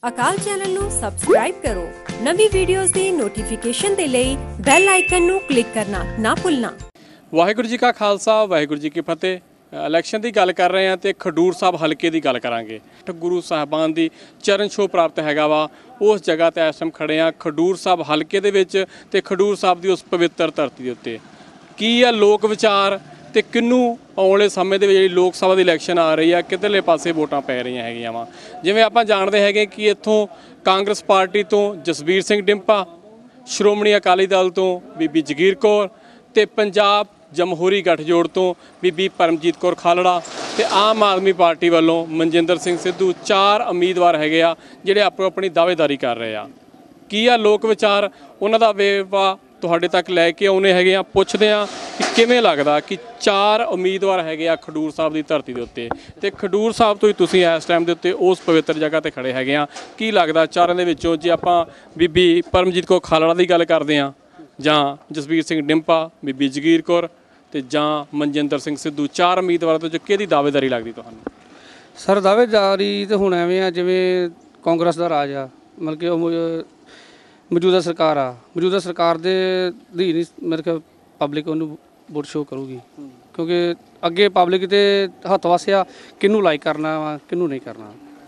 अकाल चैनल नू सबसक्राइब करो। नवी वीडियोस दी नोटिफिकेशन दे लई बैल आइकन नू क्लिक करना ना भुलना। वाहिगुरू जी का खालसा वाहिगुरू जी की फतेह। इलैक्शन की गल कर रहे हैं तो खडूर साहब हल्के की गल करांगे। गुरु साहबान की चरण छो प्राप्त हैगा वा उस जगह ते इस टाइम खड़े हैं खडूर साहब हल्के दे विच ते खडूर साहब की उस पवित्र धरती के उत्ते की आ लोक विचार तो किनू आने समय के जी लोक सभा की इलैक्शन आ रही है किधरले पासे वोटां पै रही हैगियां वा। जिवें आपां जानते हैं कि इत्थों कांग्रेस पार्टी तो जसबीर सिंह डिंपा, श्रोमणी अकाली दल तो बीबी जगीर कौर ते पंजाब जमहूरी गठजोड़ तो बीबी परमजीत कौर खालड़ा ते आम आदमी पार्टी वालों मनजिंदर सिंह सिद्धू चार उम्मीदवार हैगे आ जिहड़े आपो अपनी दावेदारी कर रहे आ। की आ लोक विचार उन्हां दा वेरवा तुहाडे तक लैके आउने हैगे आ। पुछदे आ कि किवें लगदा कि चार उम्मीदवार हैगे आ खडूर साहब की धरती के उत्ते ते खडूर साहब तो ही तुसीं इस टाइम के उत्ते उस पवित्र जगह ते खड़े हैगे आ। की लगदा चारां दे विचों जे आपां बीबी परमजीत कौर खालड़ा की गल करदे आ जां जसबीर सिंह डिंपा, बीबी जगीर कौर ते जां मनजिंदर सिंह सिद्धू चार उम्मीदवारों तो किहदी दावेदारी लगदी तुहानूं? सर दावेदारी तो हुण एवें आ जिवें कांग्रेस का राज आ, मतलब कि मौजूदा सरकार आ, मौजूदा सरकार दे अधीन ही मेरे ख्याल पब्लिक उन्होंने वोट शो करूगी क्योंकि अगे पब्लिक ते हत्थ वस आ किनू लाइक करना वा किनू नहीं करना।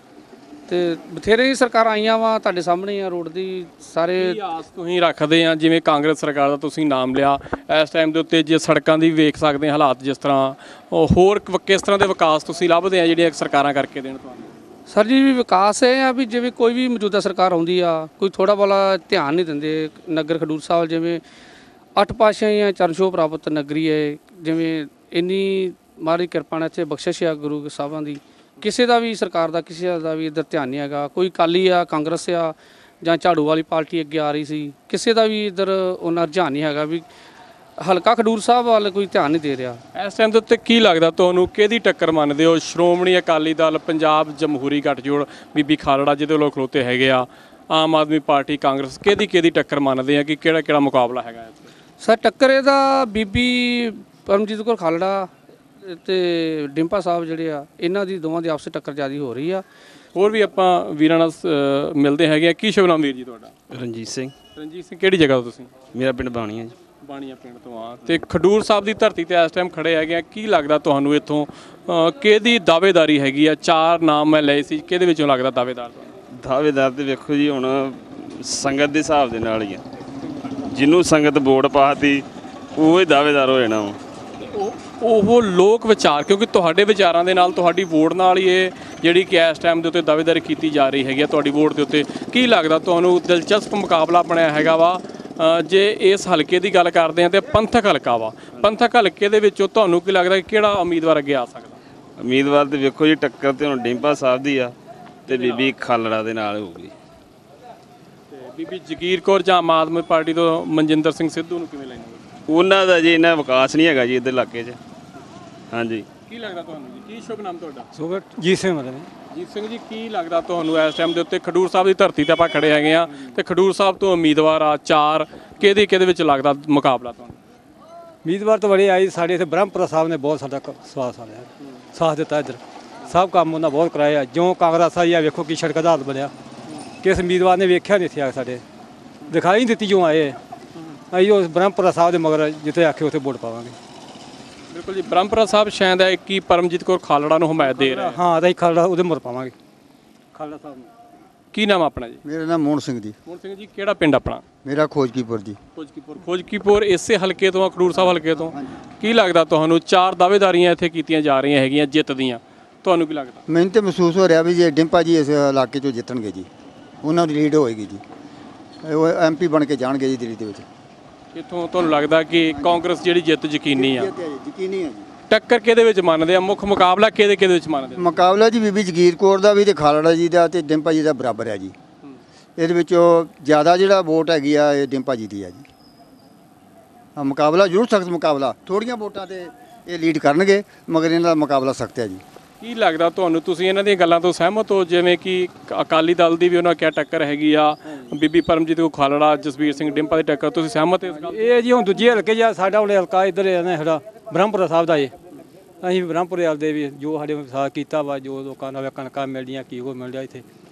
तो बथेरे ही सरकार आईयां वा तुहाडे सामने आ रोड दी सारे आस तुसीं रखदे आ जिवें कांग्रेस सरकार दा तुसीं नाम लिया इस टाइम के उत्ते जे सड़कों की वेख सकते हालात जिस तरह होर किस तरह के विकास तुसीं लभदे आ जिहड़ियां सरकारां करके देण तुहानूं? सर जी विकास है आ भी जिवें कोई भी मौजूदा सरकार आउंदी आ कोई थोड़ा बोला ध्यान नहीं दिंदे। नगर खडूर साहब जिवें 8 पातशाही चरण छोह प्राप्त नगरी है, जिवें इन्नी मारी किरपा ने इत्थे बख्शिश आ गुरु साहबां दी किसी का भी सरकार का किसी का भी इधर ध्यान नहीं है। कोई अकाली आ कांग्रेस आ जां झाड़ू वाली पार्टी अगे आ रही सी किसी का भी इधर उन्ना रुझान नहीं है भी हल्का खडूर साहब वाल कोई ध्यान नहीं दे रहा। इस टाइम के उत्ते की लगदा तुहानूं किहदी टक्कर मनदे हो? श्रोमणी अकाली दल पंजाब जमहूरी गठजोड़ बीबी खालड़ा जिहदे लोक खलोते हैगे आ, आम आदमी पार्टी कांग्रेस किहदी टक्कर मनदे आ कि किहड़ा मुकाबला हैगा? सर टक्कर इहदा बीबी परमजीत कौर खालड़ा ते डिंपा साहब जिहड़े आ इन्हां दी दोवां दी आपस टक्कर ज़्यादा हो रही आ। होर भी आपां वीरां नाल मिलदे हैगे आ। की शुभ नाम वीर जी तुहाडा? रणजीत सिंह। रणजीत सिंह किहड़ी जगह तो तुसीं? मेरा पिंड बाणीआ जी। बाणीआ पिंड तो आ ते खडूर साहब की धरती ते इस टाइम खड़े हैगे आ। की लगदा तुहानूं इत्थों किहदी दावेदारी हैगी आ? चार नाम मैं लए सी किहदे विचों लगदा दावेदार? दावेदार तो वेखो जी हुण संगत के हिसाब दे नाल ही आ, जिन्हों संगत वोट पाती वो ही दावेदार हो जाना। ਉਹ ਲੋਕ ਵਿਚਾਰ ਕਿਉਂਕਿ ਤੁਹਾਡੇ ਵਿਚਾਰਾਂ ਦੇ ਨਾਲ ਤੁਹਾਡੀ ਵੋਟ ਨਾਲ ਹੀ ਇਹ ਜਿਹੜੀ ਕਿ ਇਸ ਟਾਈਮ ਦੇ ਉੱਤੇ ਦਾਅਵੇਦਾਰੀ ਕੀਤੀ ਜਾ ਰਹੀ ਹੈਗੀ ਆ ਤੁਹਾਡੀ ਵੋਟ ਦੇ ਉੱਤੇ। ਕੀ ਲੱਗਦਾ ਤੁਹਾਨੂੰ ਦਿਲਚਸਪ ਮੁਕਾਬਲਾ ਬਣਿਆ ਹੈਗਾ ਵਾ? ਜੇ ਇਸ ਹਲਕੇ ਦੀ ਗੱਲ ਕਰਦੇ ਹਾਂ ਤੇ ਪੰਥਕ ਹਲਕਾ ਵਾ, ਪੰਥਕ ਹਲਕੇ ਦੇ ਵਿੱਚੋਂ ਤੁਹਾਨੂੰ ਕੀ ਲੱਗਦਾ ਕਿ ਕਿਹੜਾ ਉਮੀਦਵਾਰ ਅੱਗੇ ਆ ਸਕਦਾ? ਉਮੀਦਵਾਰ ਤੇ ਵੇਖੋ ਜੀ ਟੱਕਰ ਤੇ ਹੁਣ ਡਿੰਪਾ ਸਾਹਿਬ ਦੀ ਆ ਤੇ ਬੀਬੀ ਖਾਲੜਾ ਦੇ ਨਾਲ ਹੋਊਗੀ। ਤੇ ਬੀਬੀ ਜਗੀਰ ਕੌਰ ਜਾਂ ਆਮ ਆਦਮੀ ਪਾਰਟੀ ਤੋਂ ਮਨਜਿੰਦਰ ਸਿੰਘ ਸਿੱਧੂ ਨੂੰ ਕਿਵੇਂ ਲੈਣਗੇ? ਉਹਨਾਂ ਦਾ ਜੀ ਇੰਨਾ ਵਿਕਾਸ ਨਹੀਂ ਹੈਗਾ ਜੀ ਇੱਧਰ ਇਲਾਕੇ 'ਚ। ਹਾਂਜੀ ਕੀ ਲੱਗਦਾ ਤੁਹਾਨੂੰ ਜੀ? ਕੀ ਸ਼ੁਭ ਨਾਮ ਤੁਹਾਡਾ? ਸੁਖਜੀਤ ਸਿੰਘ ਮਤਲਬ ਜੀਤ ਸਿੰਘ ਜੀ ਕੀ ਲੱਗਦਾ ਤੁਹਾਨੂੰ ਇਸ ਟਾਈਮ ਦੇ ਉੱਤੇ ਖਡੂਰ ਸਾਹਿਬ ਦੀ ਧਰਤੀ ਤੇ ਆਪਾਂ ਖੜੇ ਹੈਗੇ ਆ ਤੇ ਖਡੂਰ ਸਾਹਿਬ ਤੋਂ ਉਮੀਦਵਾਰ ਆ ਚਾਰ ਕਿਹਦੇ ਵਿੱਚ ਲੱਗਦਾ ਮੁਕਾਬਲਾ ਤੁਹਾਨੂੰ? ਉਮੀਦਵਾਰ ਤਾਂ ਬੜੇ ਆਈ ਸਾਡੇ ਇੱਥੇ ਬ੍ਰਹਮਪੁਰਾ ਸਾਹਿਬ ਨੇ ਬਹੁਤ ਸਾਡਾ ਸਾਥ ਦਿੱਤਾ। ਇੱਧਰ ਸਭ ਕੰਮ ਉਹਨਾਂ ਬਹੁਤ ਕਰਾਇਆ। ਜਿਉਂ ਕਾਂਗਰਸ ਆਈ ਆ ਵੇਖੋ ਕੀ ਸੜਕ ਦਾ ਹਾਲ ਬਣਿਆ। ਕਿਸ ਉਮੀਦਵਾਰ ਨੇ ਵੇਖਿਆ ਨਹੀਂ ਇੱਥੇ ਆ ਸਾਡੇ ਦਿਖਾਈ ਨਹੀਂ ਦਿੱਤੀ। ਜੋ ਆਏ ਅਸੀਂ ਉਹ ਬ੍ਰਹਮਪੁਰਾ ਸਾਹਿਬ ਦੇ ਮਗਰ ਜਿੱਥੇ ਆਖੇ ਉੱਥੇ ਵੋਟ ਪਾਵਾਂਗੇ। ਬਿਲਕੁਲ ਜੀ ਬ੍ਰਹਮਪੁਰਾ ਸਾਹਿਬ ਸ਼ਾਇਦ ਹੈ ਕਿ ਪਰਮਜੀਤ ਕੌਰ ਖਾਲੜਾ ਨੂੰ ਹਮਾਇਤ ਦੇ ਰਿਹਾ। ਹਾਂ ਤਾਂ ਖਾਲੜਾ ਉਹਦੇ ਮਗਰ ਪਾਵਾਂਗੇ ਖਾਲੜਾ ਸਾਹਿਬ ਨੂੰ। ਕੀ ਨਾਮ ਆਪਣਾ ਜੀ? ਮੇਰਾ ਨਾਮ ਮੋਹਨ ਸਿੰਘ ਜੀ। ਮੋਹਨ ਸਿੰਘ ਜੀ ਕਿਹੜਾ ਪਿੰਡ ਆਪਣਾ? ਮੇਰਾ ਖੋਜਕੀਪੁਰ ਜੀ। ਖੋਜਕੀਪੁਰ ਇਸੇ ਹਲਕੇ ਤੋਂ ਖਡੂਰ ਸਾਹਿਬ ਹਲਕੇ ਤੋਂ। ਕੀ ਲੱਗਦਾ ਤੁਹਾਨੂੰ ਚਾਰ ਦਾਅਵੇਦਾਰੀਆਂ ਇੱਥੇ ਕੀਤੀਆਂ ਜਾ ਰਹੀਆਂ ਹੈਗੀਆਂ ਜਿੱਤ ਦੀਆਂ, ਤੁਹਾਨੂੰ ਕੀ ਲੱਗਦਾ? ਮੈਨੂੰ ਤਾਂ ਮਹਿਸੂਸ ਹੋ ਰਿਹਾ ਵੀ ਜੇ ਡਿੰਪਾ ਜੀ ਇਸ ਇਲਾਕੇ 'ਚੋਂ ਜਿੱਤਣਗੇ ਜੀ ਉਹਨਾਂ ਦੀ ਲੀਡ ਹੋਏਗੀ ਜੀ, ਉਹ MP ਬਣ ਕੇ ਜਾਣਗੇ ਜੀ ਦਿੱਲੀ ਦੇ ਵਿੱਚ। ਇੱਥੋਂ ਤੁਹਾਨੂੰ ਲੱਗਦਾ ਕਿ ਕਾਂਗਰਸ ਜਿਹੜੀ ਜਿੱਤ ਯਕੀਨੀ ਆ? ਯਕੀਨੀ ਆ ਜੀ। ਟੱਕਰ ਕਿਹਦੇ ਵਿੱਚ ਮੰਨਦੇ ਆ? ਮੁੱਖ ਮੁਕਾਬਲਾ ਕਿਹਦੇ ਵਿੱਚ ਮੰਨਦੇ? ਮੁਕਾਬਲਾ ਜੀ ਬੀਬੀ ਜਗੀਰ ਕੌਰ ਦਾ ਵੀ ਤੇ ਖਾਲੜਾ ਜੀ ਦਾ ਤੇ ਡਿੰਪਾ ਜੀ ਦਾ ਬਰਾਬਰ ਹੈ ਜੀ। ਇਹਦੇ ਵਿੱਚੋਂ ਜ਼ਿਆਦਾ ਜਿਹੜਾ ਵੋਟ ਹੈਗੀ ਆ ਇਹ ਡਿੰਪਾ ਜੀ ਦੀ ਆ ਜੀ। ਹਾਂ ਮੁਕਾਬਲਾ ਜ਼ਰੂਰ ਸਖਤ ਮੁਕਾਬਲਾ, ਥੋੜ੍ਹੀਆਂ ਵੋਟਾਂ ਤੇ ਇਹ ਲੀਡ ਕਰਨਗੇ ਮਗਰ ਇਹਨਾਂ ਦਾ ਮੁਕਾਬਲਾ ਸਖਤ ਹੈ ਜੀ। ਕੀ ਲੱਗਦਾ ਤੁਹਾਨੂੰ? ਤੁਸੀਂ ਇਹਨਾਂ ਦੀਆਂ ਗੱਲਾਂ ਤੋਂ ਸਹਿਮਤ ਹੋ ਜਿਵੇਂ ਕਿ ਅਕਾਲੀ ਦਲ ਦੀ ਵੀ ਉਹਨਾਂ ਕਿਹਾ ਟੱਕਰ ਹੈਗੀ ਆ, ਬੀਬੀ ਪਰਮਜੀਤ ਕੌਰ ਖਾਲੜਾ ਜਸਬੀਰ ਸਿੰਘ ਡਿੰਪਾ ਦੀ ਟੱਕਰ, ਤੁਸੀਂ ਸਹਿਮਤ ਹੋ ਇਸ ਗੱਲ? ਇਹ ਜੀ ਹੁਣ ਦੂਜੇ ਹਲਕੇ ਜਾਂ ਸਾਡਾ ਹੁਣ ਹਲਕਾ ਇੱਧਰ ਹੈ ਨਾ ਸਾਡਾ ਬ੍ਰਹਮਪੁਰਾ ਸਾਹਿਬ ਦਾ ਇਹ ਅਸੀਂ ਬ੍ਰਹਮਪੁਰੇ ਵਾਲ ਦੇ ਵੀ ਜੋ ਸਾਡੇ ਸਾਥ ਕੀਤਾ ਵਾ ਜੋ ਲੋਕਾਂ ਨੂੰ ਕਣਕਾਂ ਮਿਲਦੀਆਂ ਕੀ ਉਹ ਮਿਲ ਰਿਹਾ ਇੱਥੇ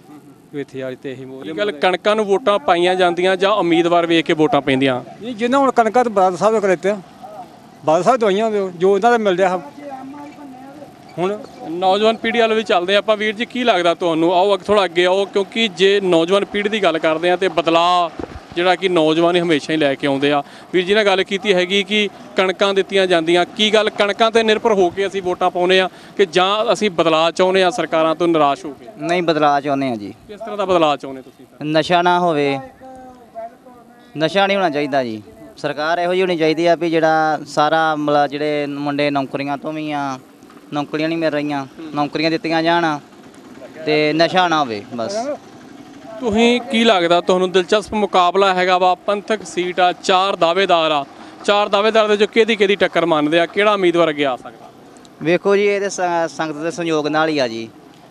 ਇੱਥੇ ਵਾਲੀ ਤੇ ਇਹੀ ਇਹ ਗੱਲ ਕਣਕਾਂ ਨੂੰ ਵੋਟਾਂ ਪਾਈਆਂ ਜਾਂਦੀਆਂ ਜਾਂ ਉਮੀਦਵਾਰ ਵੇਖ ਕੇ ਵੋਟਾਂ ਪੈਂਦੀਆਂ? ਨਹੀਂ, ਜਿੰਨਾ ਹੁਣ ਕਣਕਾਂ ਤੇ ਬਾਦਲ ਸਾਹਿਬ ਦੇ ਦਿੱਤੇ, ਬਾਦਲ ਸਾਹਿਬ ਦਵਾਈਆਂ ਜੋ ਉਹਨਾਂ ਦਾ ਮਿਲ ਰਿਹਾ ਹੁਣ। ਨੌਜਵਾਨ ਪੀੜ੍ਹੀ ਵੱਲ ਵੀ ਚੱਲਦੇ ਆਪਾਂ ਵੀਰ ਜੀ, ਕੀ ਲੱਗਦਾ ਤੁਹਾਨੂੰ? ਆਓ ਥੋੜਾ ਅੱਗੇ ਆਓ, ਕਿਉਂਕਿ ਜੇ ਨੌਜਵਾਨ ਪੀੜ੍ਹੀ ਦੀ ਗੱਲ ਕਰਦੇ ਆ ਤੇ ਬਦਲਾਅ ਜਿਹੜਾ ਕਿ ਨੌਜਵਾਨ ਹਮੇਸ਼ਾ ਹੀ ਲੈ ਕੇ ਆਉਂਦੇ ਆ। ਵੀਰ ਜੀ ਨਾਲ ਗੱਲ ਕੀਤੀ ਹੈਗੀ ਕਿ ਕਣਕਾਂ ਦਿੱਤੀਆਂ ਜਾਂਦੀਆਂ, ਕੀ ਗੱਲ ਕਣਕਾਂ ਤੇ ਨਿਰਭਰ ਹੋ ਕੇ ਅਸੀਂ ਵੋਟਾਂ ਪਾਉਂਦੇ ਆ ਕਿ ਜਾਂ ਅਸੀਂ ਬਦਲਾਅ ਚਾਹੁੰਦੇ ਆ ਸਰਕਾਰਾਂ ਤੋਂ ਨਿਰਾਸ਼ ਹੋ ਕੇ? ਨਹੀਂ, ਬਦਲਾਅ ਚਾਹੁੰਦੇ ਆ ਜੀ। ਕਿਸ ਤਰ੍ਹਾਂ ਦਾ ਬਦਲਾਅ ਚਾਹੁੰਦੇ ਤੁਸੀਂ? ਨਸ਼ਾ ਨਾ ਹੋਵੇ, ਨਸ਼ਾ ਨਹੀਂ ਹੋਣਾ ਚਾਹੀਦਾ ਜੀ। ਸਰਕਾਰ ਇਹੋ ਜਿਹੀ ਹੋਣੀ ਚਾਹੀਦੀ ਆ ਵੀ ਜਿਹੜਾ ਸਾਰਾ ਮਤਲਬ ਜਿਹੜੇ ਮੁੰਡੇ ਨੌਕਰੀਆਂ ਤੋਂ ਵੀ ਆ, ਨੌਕਰੀਆਂ ਨਹੀਂ ਮਿਲ ਰਹੀਆਂ, ਨੌਕਰੀਆਂ ਦਿੱਤੀਆਂ ਜਾਣ ਤੇ ਨਸ਼ਾ ਨਾ ਹੋਵੇ ਬਸ। ਤੁਸੀਂ ਕੀ ਲੱਗਦਾ ਤੁਹਾਨੂੰ ਦਿਲਚਸਪ ਮੁਕਾਬਲਾ ਹੈਗਾ ਵਾ? ਪੰਥਕ ਸੀਟ ਆ, 4 ਦਾਅਵੇਦਾਰ ਆ, 4 ਦਾਅਵੇਦਾਰ ਦੇ ਜੋ ਕਿਹਦੀ ਟੱਕਰ ਮੰਨਦੇ ਆ? ਕਿਹੜਾ ਉਮੀਦਵਾਰ ਅੱਗੇ ਆ ਸਕਦਾ? ਵੇਖੋ ਜੀ, ਇਹ ਤੇ ਸੰਗਤ ਦੇ ਸਹਿਯੋਗ ਨਾਲ ਹੀ ਆ ਜੀ।